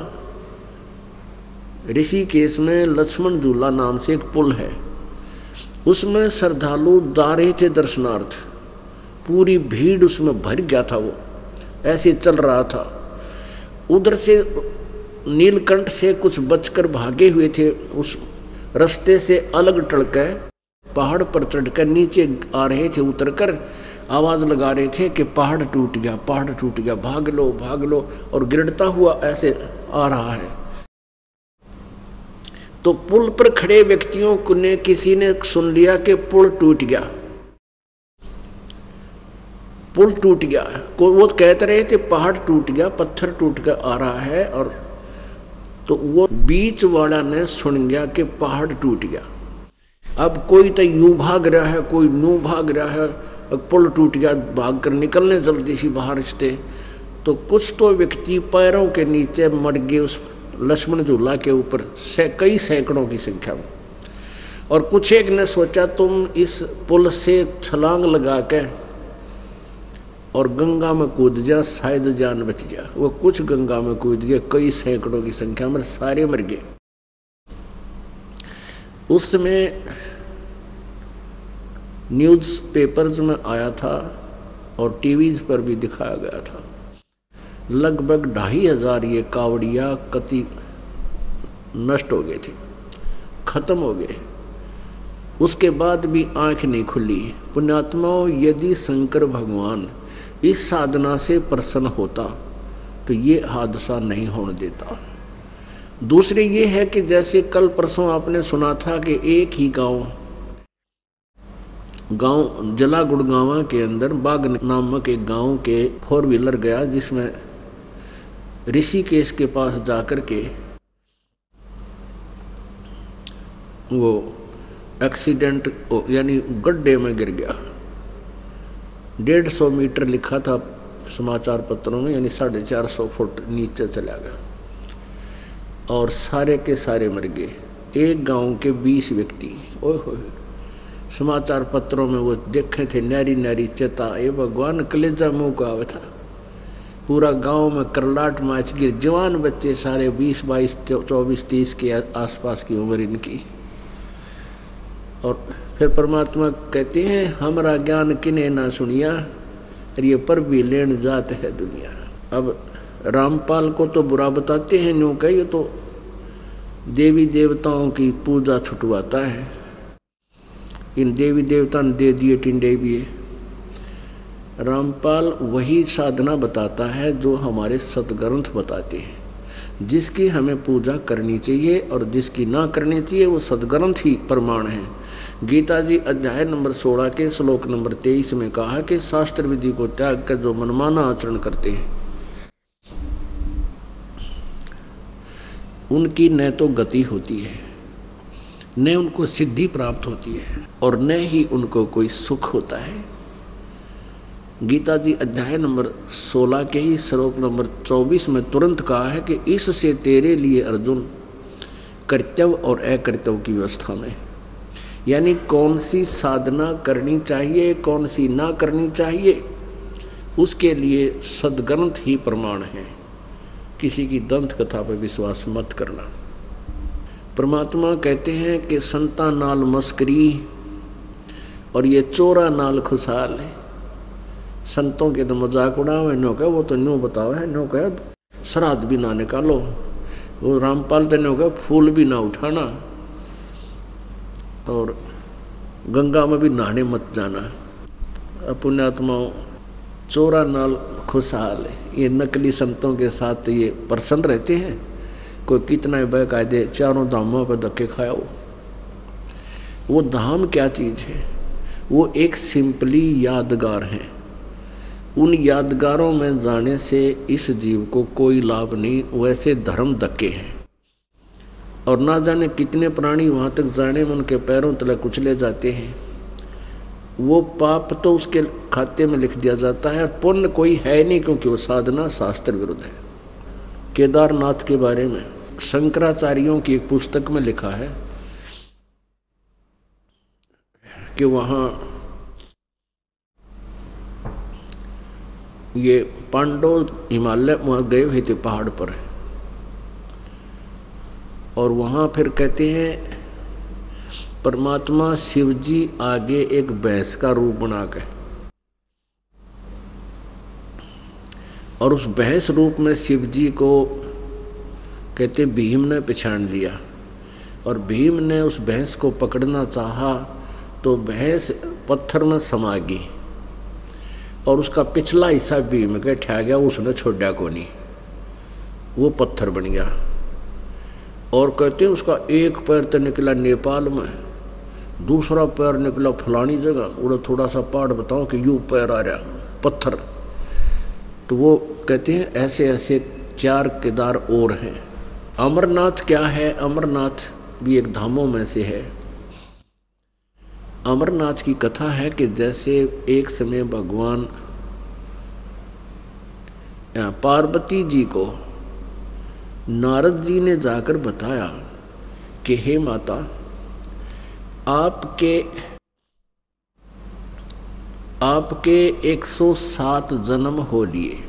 ऋषिकेश में लक्ष्मण झूला नाम से एक पुल है, उसमें श्रद्धालु जा रहे थे दर्शनार्थ। पूरी भीड़ उसमें भर गया था, वो ऐसे चल रहा था। उधर से नीलकंठ से कुछ बचकर भागे हुए थे, उस रास्ते से अलग टलकर पहाड़ पर चढ़कर नीचे आ रहे थे, उतरकर आवाज लगा रहे थे कि पहाड़ टूट गया, पहाड़ टूट गया, भाग लो भाग लो, और गिरता हुआ ऐसे आ रहा है। तो पुल पर खड़े व्यक्तियों ने किसी ने सुन लिया कि पुल टूट गया, पुल टूट गया। वो कहते रहे थे पहाड़ टूट गया, पत्थर टूट कर आ रहा है, और तो वो बीच वाला ने सुन गया कि पहाड़ टूट गया। अब कोई तो यूं भाग रहा है, कोई नू भाग रहा है, पुल टूट गया, भाग कर निकलने जल्दी सी बाहर रिश्ते। तो कुछ तो व्यक्ति पैरों के नीचे मर गए उस लक्ष्मण झूला के ऊपर, कई सैकड़ों की संख्या में। और कुछ एक ने सोचा तुम इस पुल से छलांग लगा के और गंगा में कूद जा, शायद जान बच जा। वो कुछ गंगा में कूद गए, कई सैकड़ों की संख्या में सारे मर गए। उस समय न्यूज़ पेपर्स में आया था और टीवीज पर भी दिखाया गया था, लगभग 2500 ये कावड़िया कति नष्ट हो गए थे, खत्म हो गए। उसके बाद भी आंख नहीं खुली। पुण्यात्माओं, यदि शंकर भगवान इस साधना से प्रसन्न होता तो ये हादसा नहीं होने देता। दूसरी ये है कि जैसे कल परसों आपने सुना था कि एक ही गांव जला गुड़गांवा के अंदर बाग नामक एक गांव के 4 व्हीलर गया, जिसमें ऋषिकेश के पास जाकर के वो एक्सीडेंट यानी गड्ढे में गिर गया। 150 मीटर लिखा था समाचार पत्रों में, यानी 450 फुट नीचे चला गया और सारे के सारे मर गए। एक गांव के 20 व्यक्ति, ओए होए, समाचार पत्रों में वो देखे थे, नारी नारी चेता, ये भगवान कलेजा मुंह को आवे था। पूरा गांव में करलाट माच गिर, जवान बच्चे सारे 20, 22, 24, 30 के आसपास की उम्र इनकी। और फिर परमात्मा कहते हैं हमरा ज्ञान किने ना सुनिया, और ये पर भी लेन जात है दुनिया। अब रामपाल को तो बुरा बताते हैं, न्यू कह ये तो देवी देवताओं की पूजा छुटवाता है। इन देवी देवता ने दे दिए टिंडे भी। रामपाल वही साधना बताता है जो हमारे सदग्रंथ बताते हैं, जिसकी हमें पूजा करनी चाहिए और जिसकी ना करनी चाहिए वो सदग्रंथ ही प्रमाण है। गीता जी अध्याय नंबर 16 के श्लोक नंबर 23 में कहा कि शास्त्र विधि को त्याग कर जो मनमाना आचरण करते हैं उनकी न तो गति होती है, न उनको सिद्धि प्राप्त होती है, और न ही उनको कोई सुख होता है। गीता जी अध्याय नंबर 16 के ही श्लोक नंबर 24 में तुरंत कहा है कि इससे तेरे लिए अर्जुन कर्तव्य और अकर्तव्य की व्यवस्था में, यानी कौन सी साधना करनी चाहिए कौन सी ना करनी चाहिए उसके लिए सदग्रंथ ही प्रमाण है। किसी की दंत कथा पर विश्वास मत करना। परमात्मा कहते हैं कि संता नाल मस्करी और ये चोरा नाल खुशहाल है। संतों के तो मजाक उड़ावे, नो कह वो तो न्यू बताओ है, नो कह श्राद्ध भी ना निकालो, वो रामपाल तो नो कह फूल भी ना उठाना, और गंगा में भी नहाने मत जाना। पुण्यात्माओं, चोरा नाल खुशहाल है। ये नकली संतों के साथ ये प्रसन्न रहते हैं कोई कितना बहका दे, चारों धामों पर धक्के खाया वो धाम क्या चीज़ है? वो एक सिंपली यादगार है। उन यादगारों में जाने से इस जीव को कोई लाभ नहीं, वैसे धर्म धक्के हैं। और ना जाने कितने प्राणी वहाँ तक जाने में उनके पैरों तले कुचले जाते हैं। वो पाप तो उसके खाते में लिख दिया जाता है, पुण्य कोई है नहीं, क्योंकि वो साधना शास्त्र विरुद्ध है। केदारनाथ के बारे में शंकराचार्यों की एक पुस्तक में लिखा है कि वहाँ ये पांडव हिमालय वहाँ गए हुए थे पहाड़ पर, और वहाँ फिर कहते हैं परमात्मा शिव जी आगे एक भैंस का रूप बना के, और उस भैंस रूप में शिव जी को कहते भीम ने पहचान लिया, और भीम ने उस भैंस को पकड़ना चाहा तो भैंस पत्थर में समा गई, और उसका पिछला हिस्सा भीम के ठा गया, उसने छोड़ा को नहीं, वो पत्थर बन गया। और कहते हैं उसका एक पैर तो निकला नेपाल में, दूसरा पैर निकला फलानी जगह, उड़ा थोड़ा सा पहाड़ बताओ कि यूँ पैर आ रहा पत्थर। तो वो कहते हैं ऐसे ऐसे 4 केदार और हैं। अमरनाथ क्या है? अमरनाथ भी एक धामों में से है। अमरनाथ की कथा है कि जैसे एक समय भगवान पार्वती जी को नारद जी ने जाकर बताया कि हे माता, आपके 107 जन्म हो लिए,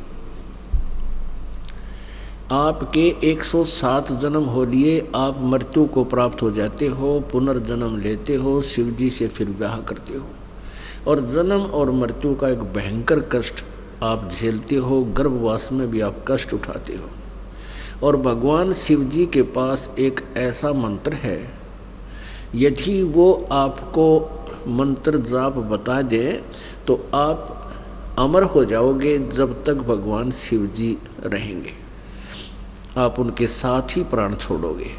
आपके 107 जन्म हो लिए, आप मृत्यु को प्राप्त हो जाते हो, पुनर्जन्म लेते हो, शिव जी से फिर विवाह करते हो, और जन्म और मृत्यु का एक भयंकर कष्ट आप झेलते हो, गर्भवास में भी आप कष्ट उठाते हो। और भगवान शिव जी के पास एक ऐसा मंत्र है, यदि वो आपको मंत्र जाप बता दे तो आप अमर हो जाओगे जब तक भगवान शिव जी रहेंगे, आप उनके साथ ही प्राण छोड़ोगे।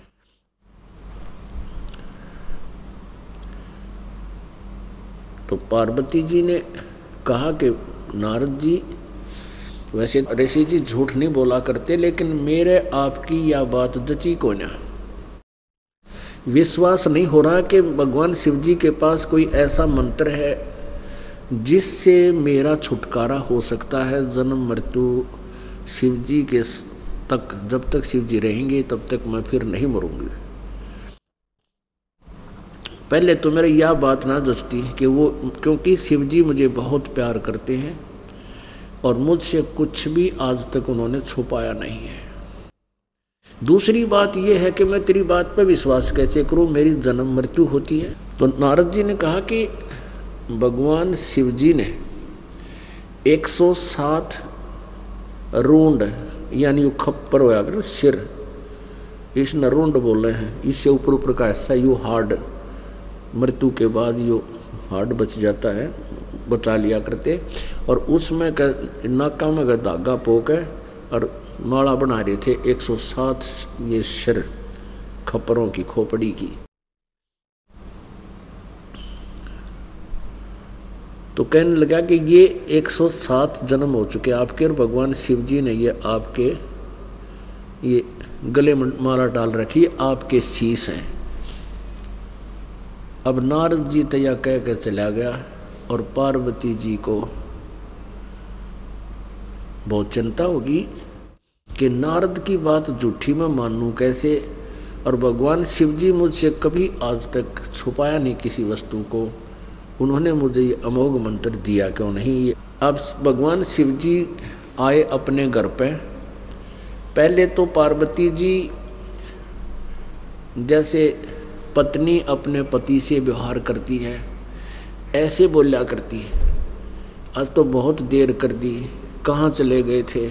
तो पार्वती जी ने कहा कि नारद जी, वैसे ऋषि जी झूठ नहीं बोला करते, लेकिन मेरे आपकी यह बात जची को ना, विश्वास नहीं हो रहा कि भगवान शिव जी के पास कोई ऐसा मंत्र है जिससे मेरा छुटकारा हो सकता है। जन्म मृत्यु शिव जी के तक, जब तक शिव जी रहेंगे तब तक मैं फिर नहीं मरूंगी। पहले तो मेरी यह बात ना जचती कि वो, क्योंकि शिव जी मुझे बहुत प्यार करते हैं और मुझसे कुछ भी आज तक उन्होंने छुपाया नहीं है। दूसरी बात यह है कि मैं तेरी बात पर विश्वास कैसे करूं, मेरी जन्म मृत्यु होती है। तो नारद जी ने कहा कि भगवान शिव जी ने 107 रूंड, यानी खप्पर होया कर सिर, इसने रूंड बोल रहे हैं, इससे ऊपर ऊपर का ऐसा यू हार्ड, मृत्यु के बाद यो हार्ड बच जाता है, बचा लिया करते, और उसमें नाका में का धागा पोक है और माला बना रहे थे 107 ये सिर खप्परों की, खोपड़ी की। तो कहने लगा कि ये 107 जन्म हो चुके आपके, और भगवान शिव जी ने ये आपके ये गले में माला डाल रखी, आपके शीश हैं। अब नारद जी तो यह कह के चला गया, और पार्वती जी को बहुत चिंता होगी कि नारद की बात झूठी मैं मानूं कैसे, और भगवान शिव जी मुझसे कभी आज तक छुपाया नहीं किसी वस्तु को, उन्होंने मुझे ये अमोघ मंत्र दिया क्यों नहीं। अब भगवान शिव जी आए अपने घर पे। पहले तो पार्वती जी जैसे पत्नी अपने पति से व्यवहार करती है ऐसे बोला करती है, आज तो बहुत देर कर दी, कहाँ चले गए थे,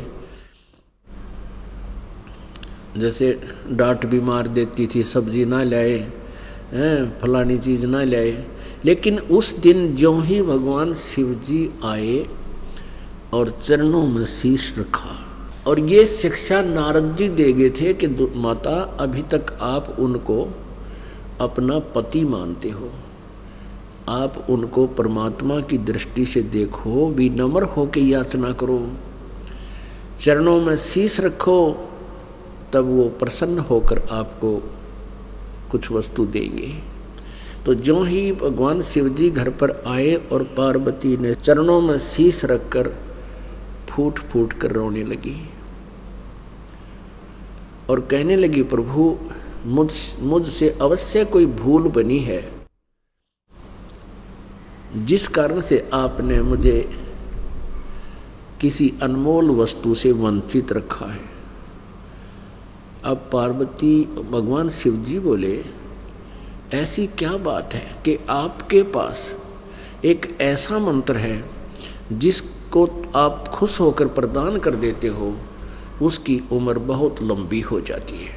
जैसे डांट भी मार देती थी, सब्जी ना लाए हैं, फलानी चीज़ ना लाए। लेकिन उस दिन ज्यों ही भगवान शिव जी आए और चरणों में शीश रखा और ये शिक्षा नारद जी दे गए थे कि माता अभी तक आप उनको अपना पति मानते हो, आप उनको परमात्मा की दृष्टि से देखो, विनम्र होकर याचना करो, चरणों में शीश रखो, तब वो प्रसन्न होकर आपको कुछ वस्तु देंगे। तो ज्यों ही भगवान शिव जी घर पर आए और पार्वती ने चरणों में शीश रखकर फूट फूट कर रोने लगी और कहने लगी, प्रभु मुझसे अवश्य कोई भूल बनी है, जिस कारण से आपने मुझे किसी अनमोल वस्तु से वंचित रखा है। अब पार्वती भगवान शिव जी बोले, ऐसी क्या बात है कि आपके पास एक ऐसा मंत्र है जिसको आप खुश होकर प्रदान कर देते हो, उसकी उम्र बहुत लंबी हो जाती है।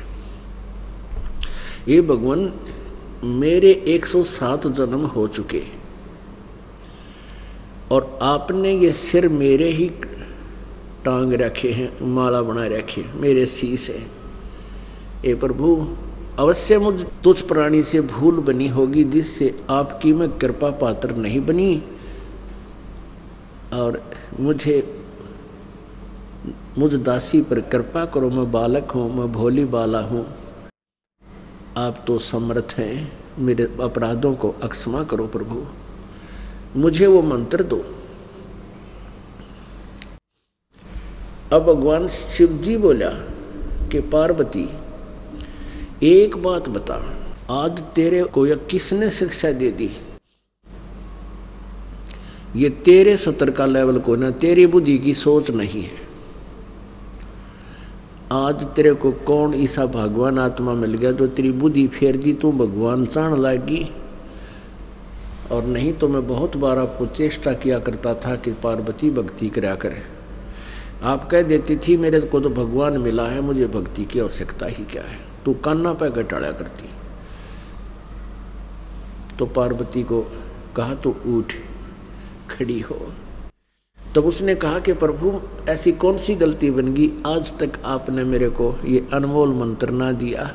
ये भगवान मेरे 107 जन्म हो चुके और आपने ये सिर मेरे ही टांग रखे हैं, माला बना रखे, मेरे शीश है। ए प्रभु, अवश्य मुझ तुच्छ प्राणी से भूल बनी होगी जिससे आपकी मैं कृपा पात्र नहीं बनी, और मुझ दासी पर कृपा करो, मैं बालक हूँ, मैं भोली बाला हूँ, आप तो समर्थ हैं, मेरे अपराधों को अक्षमा करो प्रभु, मुझे वो मंत्र दो। अब भगवान शिव जी बोला कि पार्वती एक बात बता, आज तेरे को यह किसने शिक्षा दे दी? ये तेरे सतर का लेवल को ना, तेरी बुद्धि की सोच नहीं है। आज तेरे को कौन ऐसा भगवान आत्मा मिल गया जो तेरी बुद्धि फेर दी, तू भगवान चाण लागी। और नहीं तो मैं बहुत बार आपको चेष्टा किया करता था कि पार्वती भक्ति करा करे, आप कह देती थी मेरे को तो भगवान मिला है, मुझे भक्ति की आवश्यकता ही क्या है, तू कान्ना पे घटाड़ा करती। तो पार्वती को कहा तो उठ खड़ी हो। तब उसने कहा कि प्रभु ऐसी कौन सी गलती बन गई, आज तक आपने मेरे को ये अनमोल मंत्र ना दिया।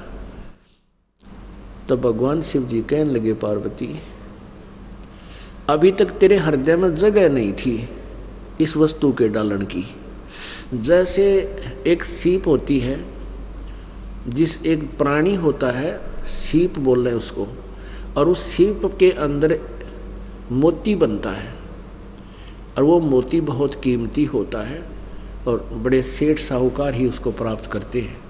तब भगवान शिव जी कहने लगे, पार्वती अभी तक तेरे हृदय में जगह नहीं थी इस वस्तु के डालन की। जैसे एक सीप होती है, जिस एक प्राणी होता है, सीप बोल रहे हैं उसको, और उस सीप के अंदर मोती बनता है और वो मोती बहुत कीमती होता है और बड़े सेठ साहूकार ही उसको प्राप्त करते हैं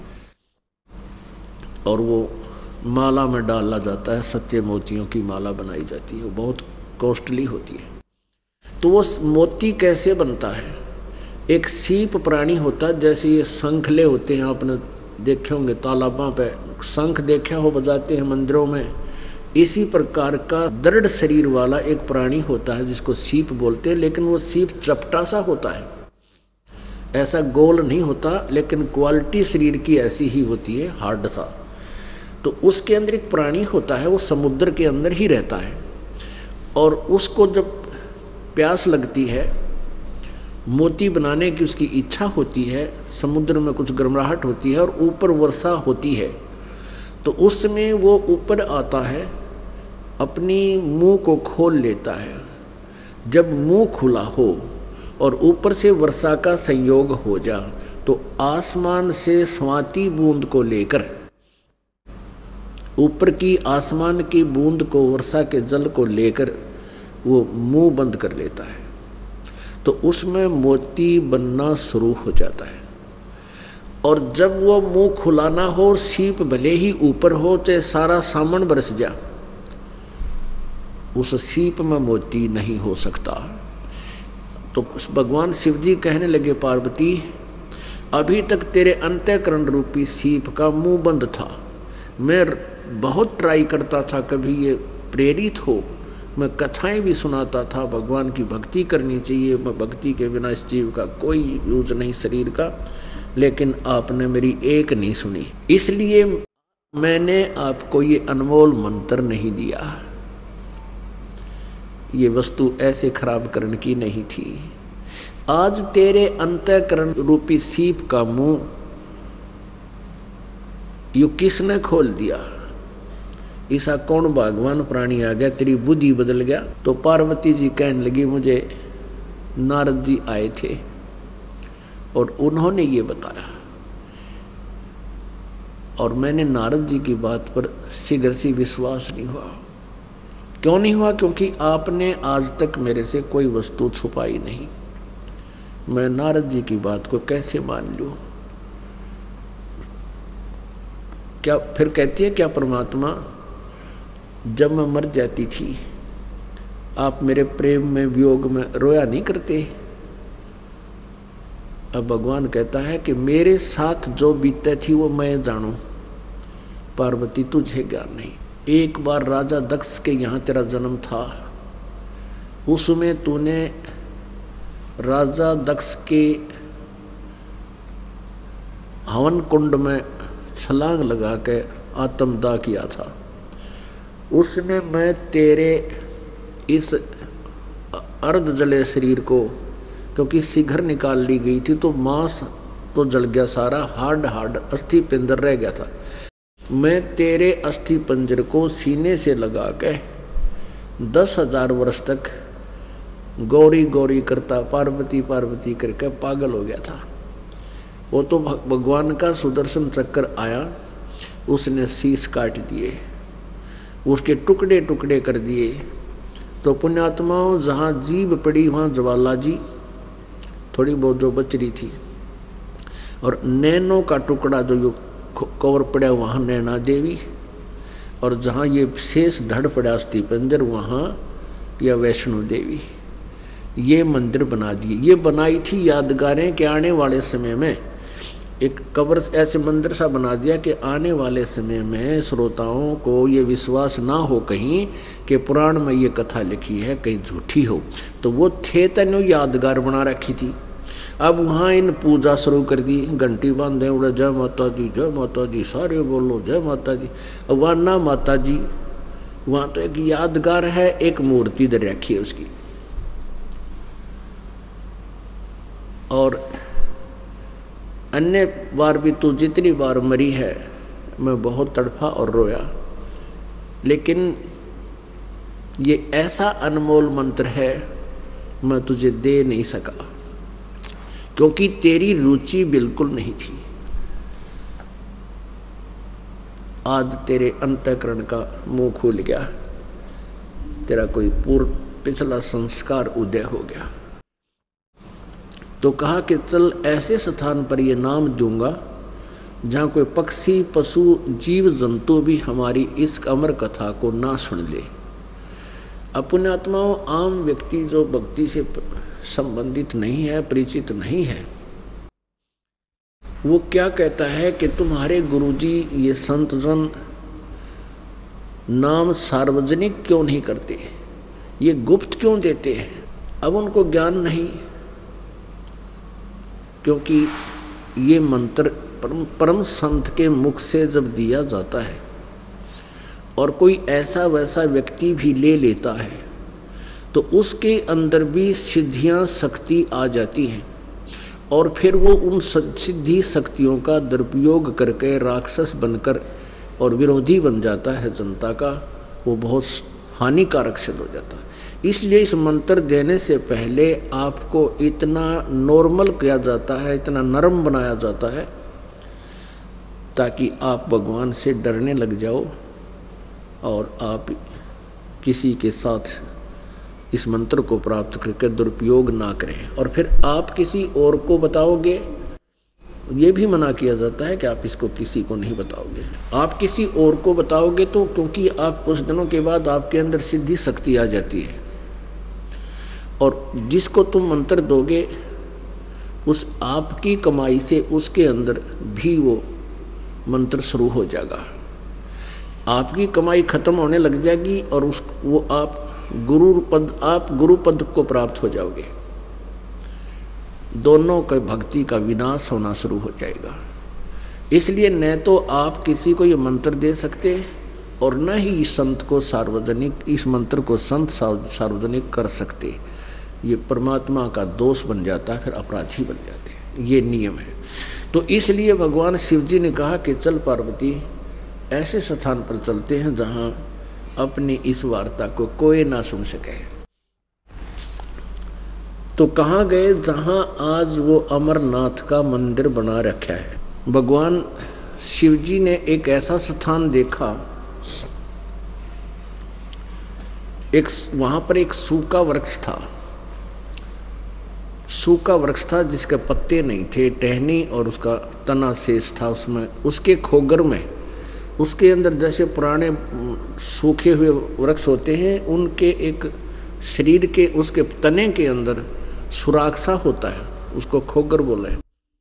और वो माला में डाला जाता है, सच्चे मोतियों की माला बनाई जाती है, वो बहुत कॉस्टली होती है। तो वो मोती कैसे बनता है? एक सीप प्राणी होता है, जैसे ये शंखले होते हैं, आपने देखे होंगे तालाबों पे शंख देखा हो बजाते हैं मंदिरों में, इसी प्रकार का दृढ़ शरीर वाला एक प्राणी होता है जिसको सीप बोलते हैं। लेकिन वो सीप चपटा सा होता है, ऐसा गोल नहीं होता, लेकिन क्वालिटी शरीर की ऐसी ही होती है, हार्ड सा। तो उसके अंदर एक प्राणी होता है, वो समुद्र के अंदर ही रहता है और उसको जब प्यास लगती है, मोती बनाने की उसकी इच्छा होती है, समुद्र में कुछ गर्माहट होती है और ऊपर वर्षा होती है, तो उस समय वो ऊपर आता है, अपनी मुंह को खोल लेता है। जब मुंह खुला हो और ऊपर से वर्षा का संयोग हो जा, तो आसमान से स्वाति बूंद को लेकर, ऊपर की आसमान की बूंद को, वर्षा के जल को लेकर वो मुंह बंद कर लेता है, तो उसमें मोती बनना शुरू हो जाता है। और जब वो मुंह खुला ना हो, सीप भले ही ऊपर हो, चाहे सारा सामन बरस जा, उस सीप में मोती नहीं हो सकता। तो भगवान शिव जी कहने लगे, पार्वती अभी तक तेरे अंतःकरण रूपी सीप का मुंह बंद था, मैं बहुत ट्राई करता था कभी ये प्रेरित हो, मैं कथाएं भी सुनाता था, भगवान की भक्ति करनी चाहिए, भक्ति के बिना इस जीव का कोई यूज नहीं शरीर का, लेकिन आपने मेरी एक नहीं सुनी, इसलिए मैंने आपको ये अनमोल मंत्र नहीं दिया। ये वस्तु ऐसे खराब करने की नहीं थी, आज तेरे अंतःकरण रूपी सीप का मुंह यू किसने खोल दिया? ऐसा कौन भगवान प्राणी आ गया, तेरी बुद्धि बदल गया? तो पार्वती जी कहने लगी, मुझे नारद जी आए थे और उन्होंने ये बताया, और मैंने नारद जी की बात पर शीघ्र से विश्वास नहीं हुआ। क्यों नहीं हुआ? क्योंकि आपने आज तक मेरे से कोई वस्तु छुपाई नहीं। मैं नारद जी की बात को कैसे मान लूं? क्या फिर कहती है, क्या परमात्मा जब मैं मर जाती थी आप मेरे प्रेम में वियोग में रोया नहीं करते? अब भगवान कहता है कि मेरे साथ जो बीते थी वो मैं जानूं, पार्वती तुझे ज्ञान नहीं। एक बार राजा दक्ष के यहाँ तेरा जन्म था, उसमें तूने राजा दक्ष के हवन कुंड में छलांग लगा के आत्मदाह किया था। उसमें मैं तेरे इस अर्ध जले शरीर को, क्योंकि शीघ्र निकाल ली गई थी तो मांस तो जल गया सारा, हार्ड अस्थि पिंजर रह गया था। मैं तेरे अस्थि पंजर को सीने से लगा के 10,000 वर्ष तक गौरी गौरी करता पार्वती पार्वती करके पागल हो गया था। वो तो भगवान का सुदर्शन चक्कर आया, उसने शीश काट दिए, उसके टुकड़े टुकड़े कर दिए। तो पुण्यात्माओं, जहाँ जीभ पड़ी वहाँ ज्वाला जी थोड़ी बहुत जो बच रही थी, और नैनों का टुकड़ा जो कवर पड़ा वहाँ नैना देवी, और जहाँ ये शेष धड़ पड़ा अस्थि पंजर वहाँ या वैष्णो देवी। ये मंदिर बना दिए। ये बनाई थी यादगारें कि आने वाले समय में एक कब्र ऐसे मंदिर सा बना दिया कि आने वाले समय में श्रोताओं को ये विश्वास ना हो कहीं कि पुराण में ये कथा लिखी है कहीं झूठी हो। तो वो थे तनु यादगार बना रखी थी। अब वहाँ इन पूजा शुरू कर दी, घंटी बांधे उड़े जय माता दी, सारे बोलो जय माता दी। अब वहाँ ना माता जी, वहाँ तो एक यादगार है, एक मूर्ति दे रखी है उसकी। और अन्य बार भी तू जितनी बार मरी है मैं बहुत तड़फा और रोया, लेकिन ये ऐसा अनमोल मंत्र है मैं तुझे दे नहीं सका, क्योंकि तेरी रुचि बिल्कुल नहीं थी। आज तेरे अंतःकरण का मुंह खुल गया, तेरा कोई पूर्व पिछला संस्कार उदय हो गया। तो कहा कि चल ऐसे स्थान पर ये नाम दूंगा जहाँ कोई पक्षी पशु जीव जंतु भी हमारी इस अमर कथा को ना सुन ले। पुण्यात्माओं, आम व्यक्ति जो भक्ति से संबंधित नहीं है, परिचित नहीं है, वो क्या कहता है कि तुम्हारे गुरुजी ये संत जन नाम सार्वजनिक क्यों नहीं करते, ये गुप्त क्यों देते हैं? अब उनको ज्ञान नहीं, क्योंकि ये मंत्र परम संत के मुख से जब दिया जाता है और कोई ऐसा वैसा व्यक्ति भी ले लेता है तो उसके अंदर भी सिद्धियां शक्ति आ जाती हैं, और फिर वो उन सिद्धि शक्तियों का दुरुपयोग करके राक्षस बनकर और विरोधी बन जाता है जनता का। वो बहुत हानिकारक सिद्ध हो जाता है। इसलिए इस मंत्र देने से पहले आपको इतना नॉर्मल किया जाता है, इतना नरम बनाया जाता है, ताकि आप भगवान से डरने लग जाओ और आप किसी के साथ इस मंत्र को प्राप्त करके दुरुपयोग ना करें। और फिर आप किसी और को बताओगे, ये भी मना किया जाता है कि आप इसको किसी को नहीं बताओगे। आप किसी और को बताओगे तो क्योंकि आप कुछ दिनों के बाद आपके अंदर सिद्धि शक्ति आ जाती है, और जिसको तुम मंत्र दोगे उस आपकी कमाई से उसके अंदर भी वो मंत्र शुरू हो जाएगा। आपकी कमाई खत्म होने लग जाएगी और आप गुरु पद को प्राप्त हो जाओगे। दोनों के भक्ति का विनाश होना शुरू हो जाएगा। इसलिए न तो आप किसी को ये मंत्र दे सकते और न ही इस संत को सार्वजनिक, इस मंत्र को संत सार्वजनिक कर सकते। ये परमात्मा का दोष बन जाता है, फिर अपराधी बन जाते हैं। ये नियम है। तो इसलिए भगवान शिव जी ने कहा कि चल पार्वती, ऐसे स्थान पर चलते हैं जहाँ अपनी इस वार्ता को कोई ना सुन सके। तो कहाँ गए? जहाँ आज वो अमरनाथ का मंदिर बना रखा है। भगवान शिव जी ने एक ऐसा स्थान देखा, वहाँ पर एक सूखा वृक्ष था। सूखा वृक्ष था जिसके पत्ते नहीं थे, टहनी और उसका तना शेष था उसमें। उसके खोगर में, उसके अंदर जैसे पुराने सूखे हुए वृक्ष होते हैं, उनके एक शरीर के उसके तने के अंदर सुराख सा होता है, उसको खोगर बोले।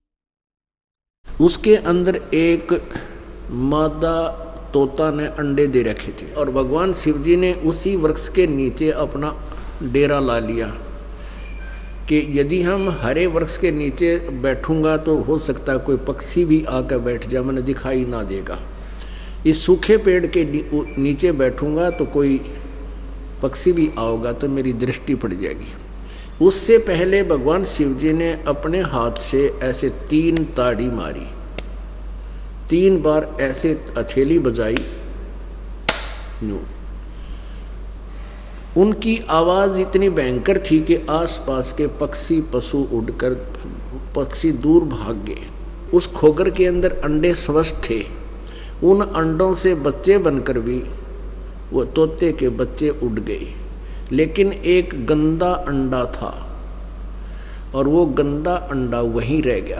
उसके अंदर एक मादा तोता ने अंडे दे रखे थे और भगवान शिव जी ने उसी वृक्ष के नीचे अपना डेरा ला लिया कि यदि हम हरे वृक्ष के नीचे बैठूंगा तो हो सकता है कोई पक्षी भी आकर बैठ जाए, मैंने दिखाई ना देगा। इस सूखे पेड़ के नीचे बैठूंगा तो कोई पक्षी भी आओगा तो मेरी दृष्टि पड़ जाएगी। उससे पहले भगवान शिव जी ने अपने हाथ से ऐसे 3 ताड़ी मारी, 3 बार ऐसे हथेली बजाई। उनकी आवाज़ इतनी भयंकर थी कि आसपास के पक्षी पशु उड़कर पक्षी दूर भाग गए। उस खोगर के अंदर अंडे स्वस्थ थे, उन अंडों से बच्चे बनकर भी वो तोते के बच्चे उड़ गए। लेकिन एक गंदा अंडा था और वो गंदा अंडा वहीं रह गया।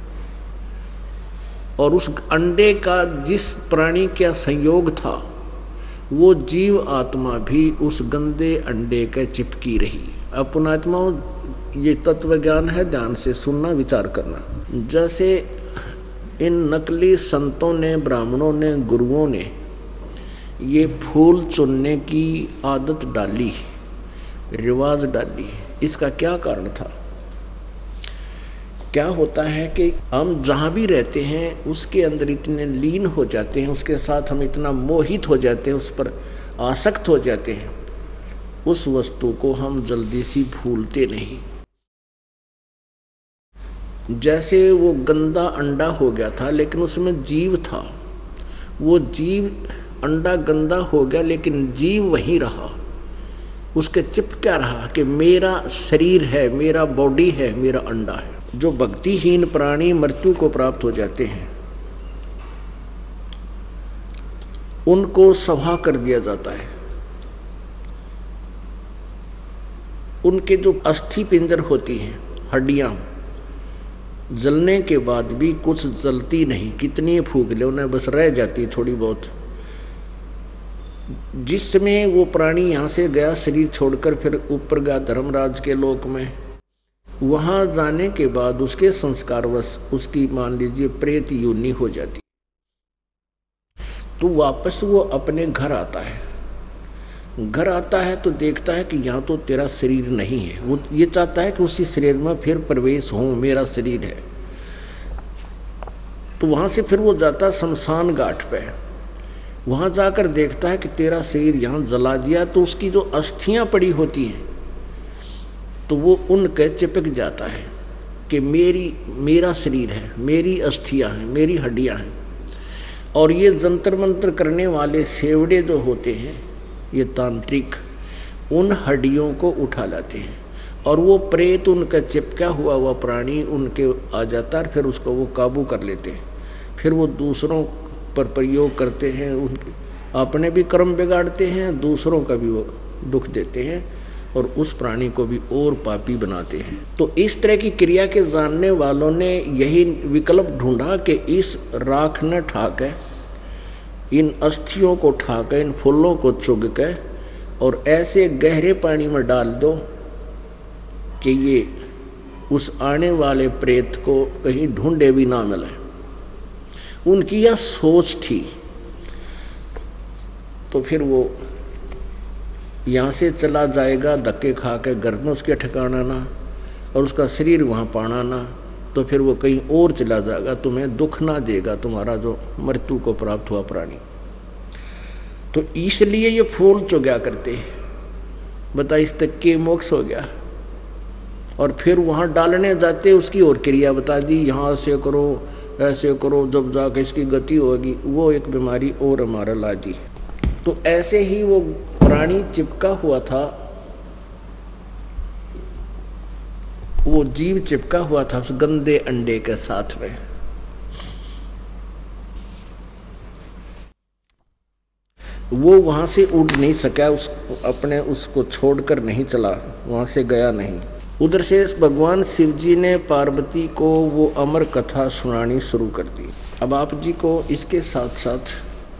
और उस अंडे का जिस प्राणी का संयोग था, वो जीव आत्मा भी उस गंदे अंडे के चिपकी रही। अपनात्माओं, ये तत्व ज्ञान है, ध्यान से सुनना, विचार करना। जैसे इन नकली संतों ने, ब्राह्मणों ने, गुरुओं ने ये फूल चुनने की आदत डाली, रिवाज डाली, इसका क्या कारण था? क्या होता है कि हम जहाँ भी रहते हैं उसके अंदर इतने लीन हो जाते हैं, उसके साथ हम इतना मोहित हो जाते हैं, उस पर आसक्त हो जाते हैं, उस वस्तु को हम जल्दी से भूलते नहीं। जैसे वो गंदा अंडा हो गया था लेकिन उसमें जीव था, वो जीव, अंडा गंदा हो गया लेकिन जीव वहीं रहा, उसके चिपका रहा कि मेरा शरीर है, मेरा बॉडी है, मेरा अंडा है। जो भक्तिहीन प्राणी मृत्यु को प्राप्त हो जाते हैं उनको सभा कर दिया जाता है। उनके जो अस्थि पिंजर होती हैं, हड्डियां, जलने के बाद भी कुछ जलती नहीं, कितनी फूंक ले उन्हें बस रह जाती थोड़ी बहुत। जिस समय वो प्राणी यहाँ से गया शरीर छोड़कर, फिर ऊपर गया धर्मराज के लोक में, वहाँ जाने के बाद उसके संस्कारवश उसकी मान लीजिए प्रेत योनि हो जाती, तो वापस वो अपने घर आता है। घर आता है तो देखता है कि यहाँ तो तेरा शरीर नहीं है। वो ये चाहता है कि उसी शरीर में फिर प्रवेश हो, मेरा शरीर है। तो वहाँ से फिर वो जाता शमशान घाट पे, वहाँ जाकर देखता है कि तेरा शरीर यहाँ जला दिया। तो उसकी जो अस्थियाँ पड़ी होती हैं तो वो उनके चिपक जाता है कि मेरा शरीर है, मेरी अस्थियाँ हैं, मेरी हड्डियाँ हैं। और ये जंतर मंत्र करने वाले सेवड़े जो होते हैं, ये तांत्रिक, उन हड्डियों को उठा लाते हैं और वो प्रेत, उनका चिपका हुआ प्राणी उनके आ जाता है, फिर उसको वो काबू कर लेते हैं। फिर वो दूसरों पर प्रयोग करते हैं, उनके अपने भी कर्म बिगाड़ते हैं, दूसरों का भी वो दुख देते हैं और उस प्राणी को भी और पापी बनाते हैं। तो इस तरह की क्रिया के जानने वालों ने यही विकल्प ढूंढा कि इस राख न ठाके, इन अस्थियों को ठाके, इन फूलों को चुग के और ऐसे गहरे पानी में डाल दो कि ये उस आने वाले प्रेत को कहीं ढूंढे भी ना मिले। उनकी यह सोच थी। तो फिर वो यहाँ से चला जाएगा धक्के खा के, घर में उसके ठिकाना ना और उसका शरीर वहाँ पाना ना, तो फिर वो कहीं और चला जाएगा, तुम्हें दुख ना देगा तुम्हारा जो मृत्यु को प्राप्त हुआ प्राणी। तो इसलिए ये फूल चुगा करते, बता इस तक के मोक्ष हो गया। और फिर वहाँ डालने जाते उसकी और क्रिया बता दी, यहाँ से करो ऐसे करो, जब जाके इसकी गति होगी, वो एक बीमारी और हमारा ला दी। तो ऐसे ही वो प्राणी चिपका हुआ था, वो जीव चिपका हुआ था उस गंदे अंडे के साथ में। वो वहां से उड़ नहीं सका, उसको छोड़कर नहीं चला, वहां से गया नहीं। उधर से भगवान शिव जी ने पार्वती को वो अमर कथा सुनानी शुरू कर दी। अब आप जी को इसके साथ साथ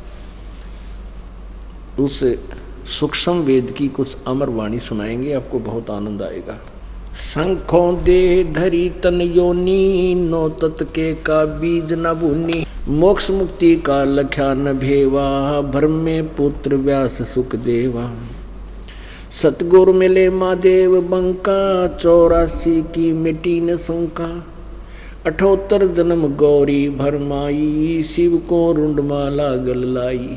उस सूक्ष्म वेद की कुछ अमर वाणी सुनाएंगे, आपको बहुत आनंद आएगा। शंखों दे धरी तन योनी, नो तत् के का बीज न भूनी, मोक्ष मुक्ति का लख्या न भेवा, भ्रम में पुत्र व्यास सुख देवा। सतगुरु मिले महादेव बंका, 84 की मिटी न शंका, 78 जन्म गौरी भरमाई, शिव को रुंडमाला गल लाई।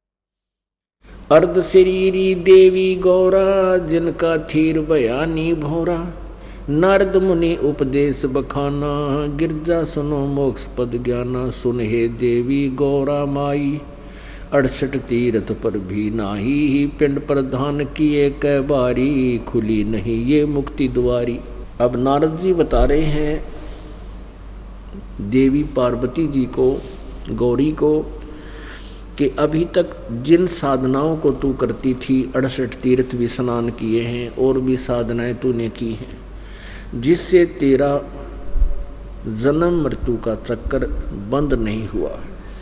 अर्ध शरीरी देवी गौरा, जिनका थीर बयानी भोरा, नारद मुनि उपदेश बखाना, गिरजा सुनो मोक्ष पद ज्ञाना। सुन हे देवी गौरा माई, 68 तीर्थ पर भी नाही, पिंड प्रधान किए कै बारी, खुली नहीं ये मुक्ति द्वारी। अब नारद जी बता रहे हैं देवी पार्वती जी को, गौरी को, कि अभी तक जिन साधनाओं को तू करती थी, 68 तीर्थ भी स्नान किए हैं और भी साधनाएं तूने की हैं, जिससे तेरा जन्म मृत्यु का चक्कर बंद नहीं हुआ।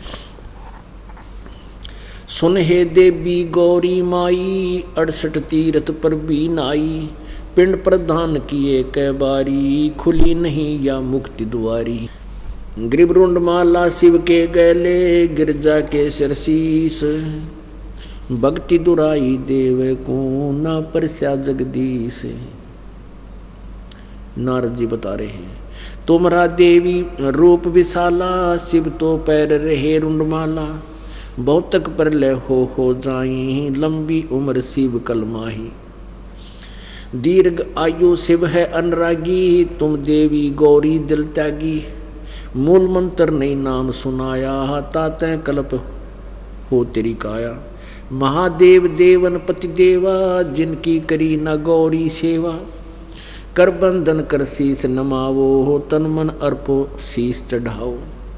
सुन हे देवी गौरी माई, 68 तीर्थ पर भी नाई, पिंड प्रदान किए कै बारी, खुली नहीं या मुक्ति द्वारी। ग्रीवरुंड माला शिव के गले, गिरजा के सिरसीस, भक्ति दुराई देव को न परस्या जगदीश। नारद जी बता रहे हैं, तुमरा देवी रूप विशाला, शिव तो पैर रहे रुंडमाला, बहुत तक परलय हो जाई, लंबी उम्र शिव कलमाही। दीर्घ आयु शिव है अनुरागी, तुम देवी गौरी दिल त्यागी, मूल मंत्र नहीं नाम सुनाया, ताते कल्प हो तेरी काया। महादेव देवन पति देवा, जिनकी करी न गौरी सेवा, कर बंधन कर शीस नमावो, तन मन अर्पो शीस चढ़ाओ।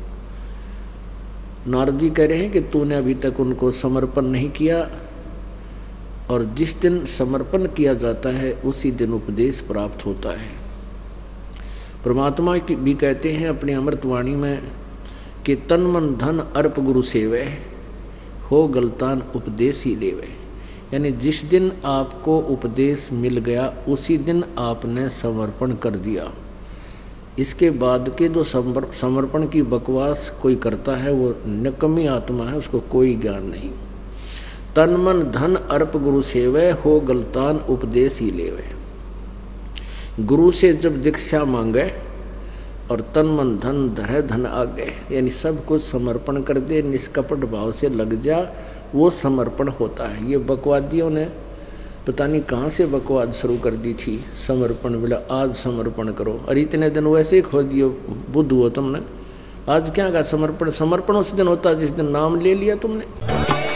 नारद जी कह रहे हैं कि तूने अभी तक उनको समर्पण नहीं किया, और जिस दिन समर्पण किया जाता है उसी दिन उपदेश प्राप्त होता है। परमात्मा भी कहते हैं अपनी अमृतवाणी में कि तन मन धन अर्प गुरु सेवे, हो गलतान उपदेश ही लेवे। यानी जिस दिन आपको उपदेश मिल गया उसी दिन आपने समर्पण कर दिया। इसके बाद के जो समर्पण की बकवास कोई करता है वो निकम्मी आत्मा है, उसको कोई ज्ञान नहीं। तन मन धन अर्प गुरु सेवे, हो गलतान उपदेश ही लेवे। गुरु से जब दीक्षा मांगे और तन मन धन धरे धन आ गए, यानी सब कुछ समर्पण कर दे, निष्कपट भाव से लग जा, वो समर्पण होता है। ये बकवादियों ने पता नहीं कहाँ से बकवाद शुरू कर दी थी, समर्पण बोला आज समर्पण करो, और इतने दिन वैसे ही खो दियो, बुद्ध हो तुमने। आज क्या कहा समर्पण? समर्पण उस दिन होता है जिस दिन नाम ले लिया तुमने।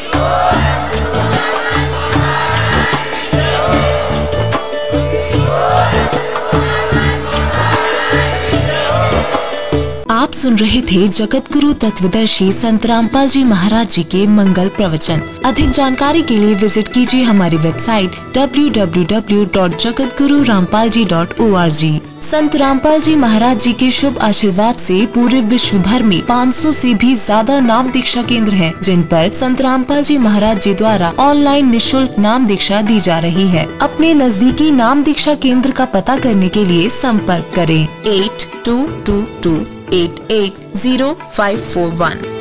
आप सुन रहे थे जगत गुरु तत्वदर्शी संत रामपाल जी महाराज जी के मंगल प्रवचन। अधिक जानकारी के लिए विजिट कीजिए हमारी वेबसाइट www.jagatgururampalji.org। संत रामपाल जी महाराज जी के शुभ आशीर्वाद से पूरे विश्व भर में 500 से भी ज्यादा नाम दीक्षा केंद्र हैं, जिन पर संत रामपाल जी महाराज जी द्वारा ऑनलाइन निःशुल्क नाम दीक्षा दी जा रही है। अपने नजदीकी नाम दीक्षा केंद्र का पता करने के लिए संपर्क करें 8222880541।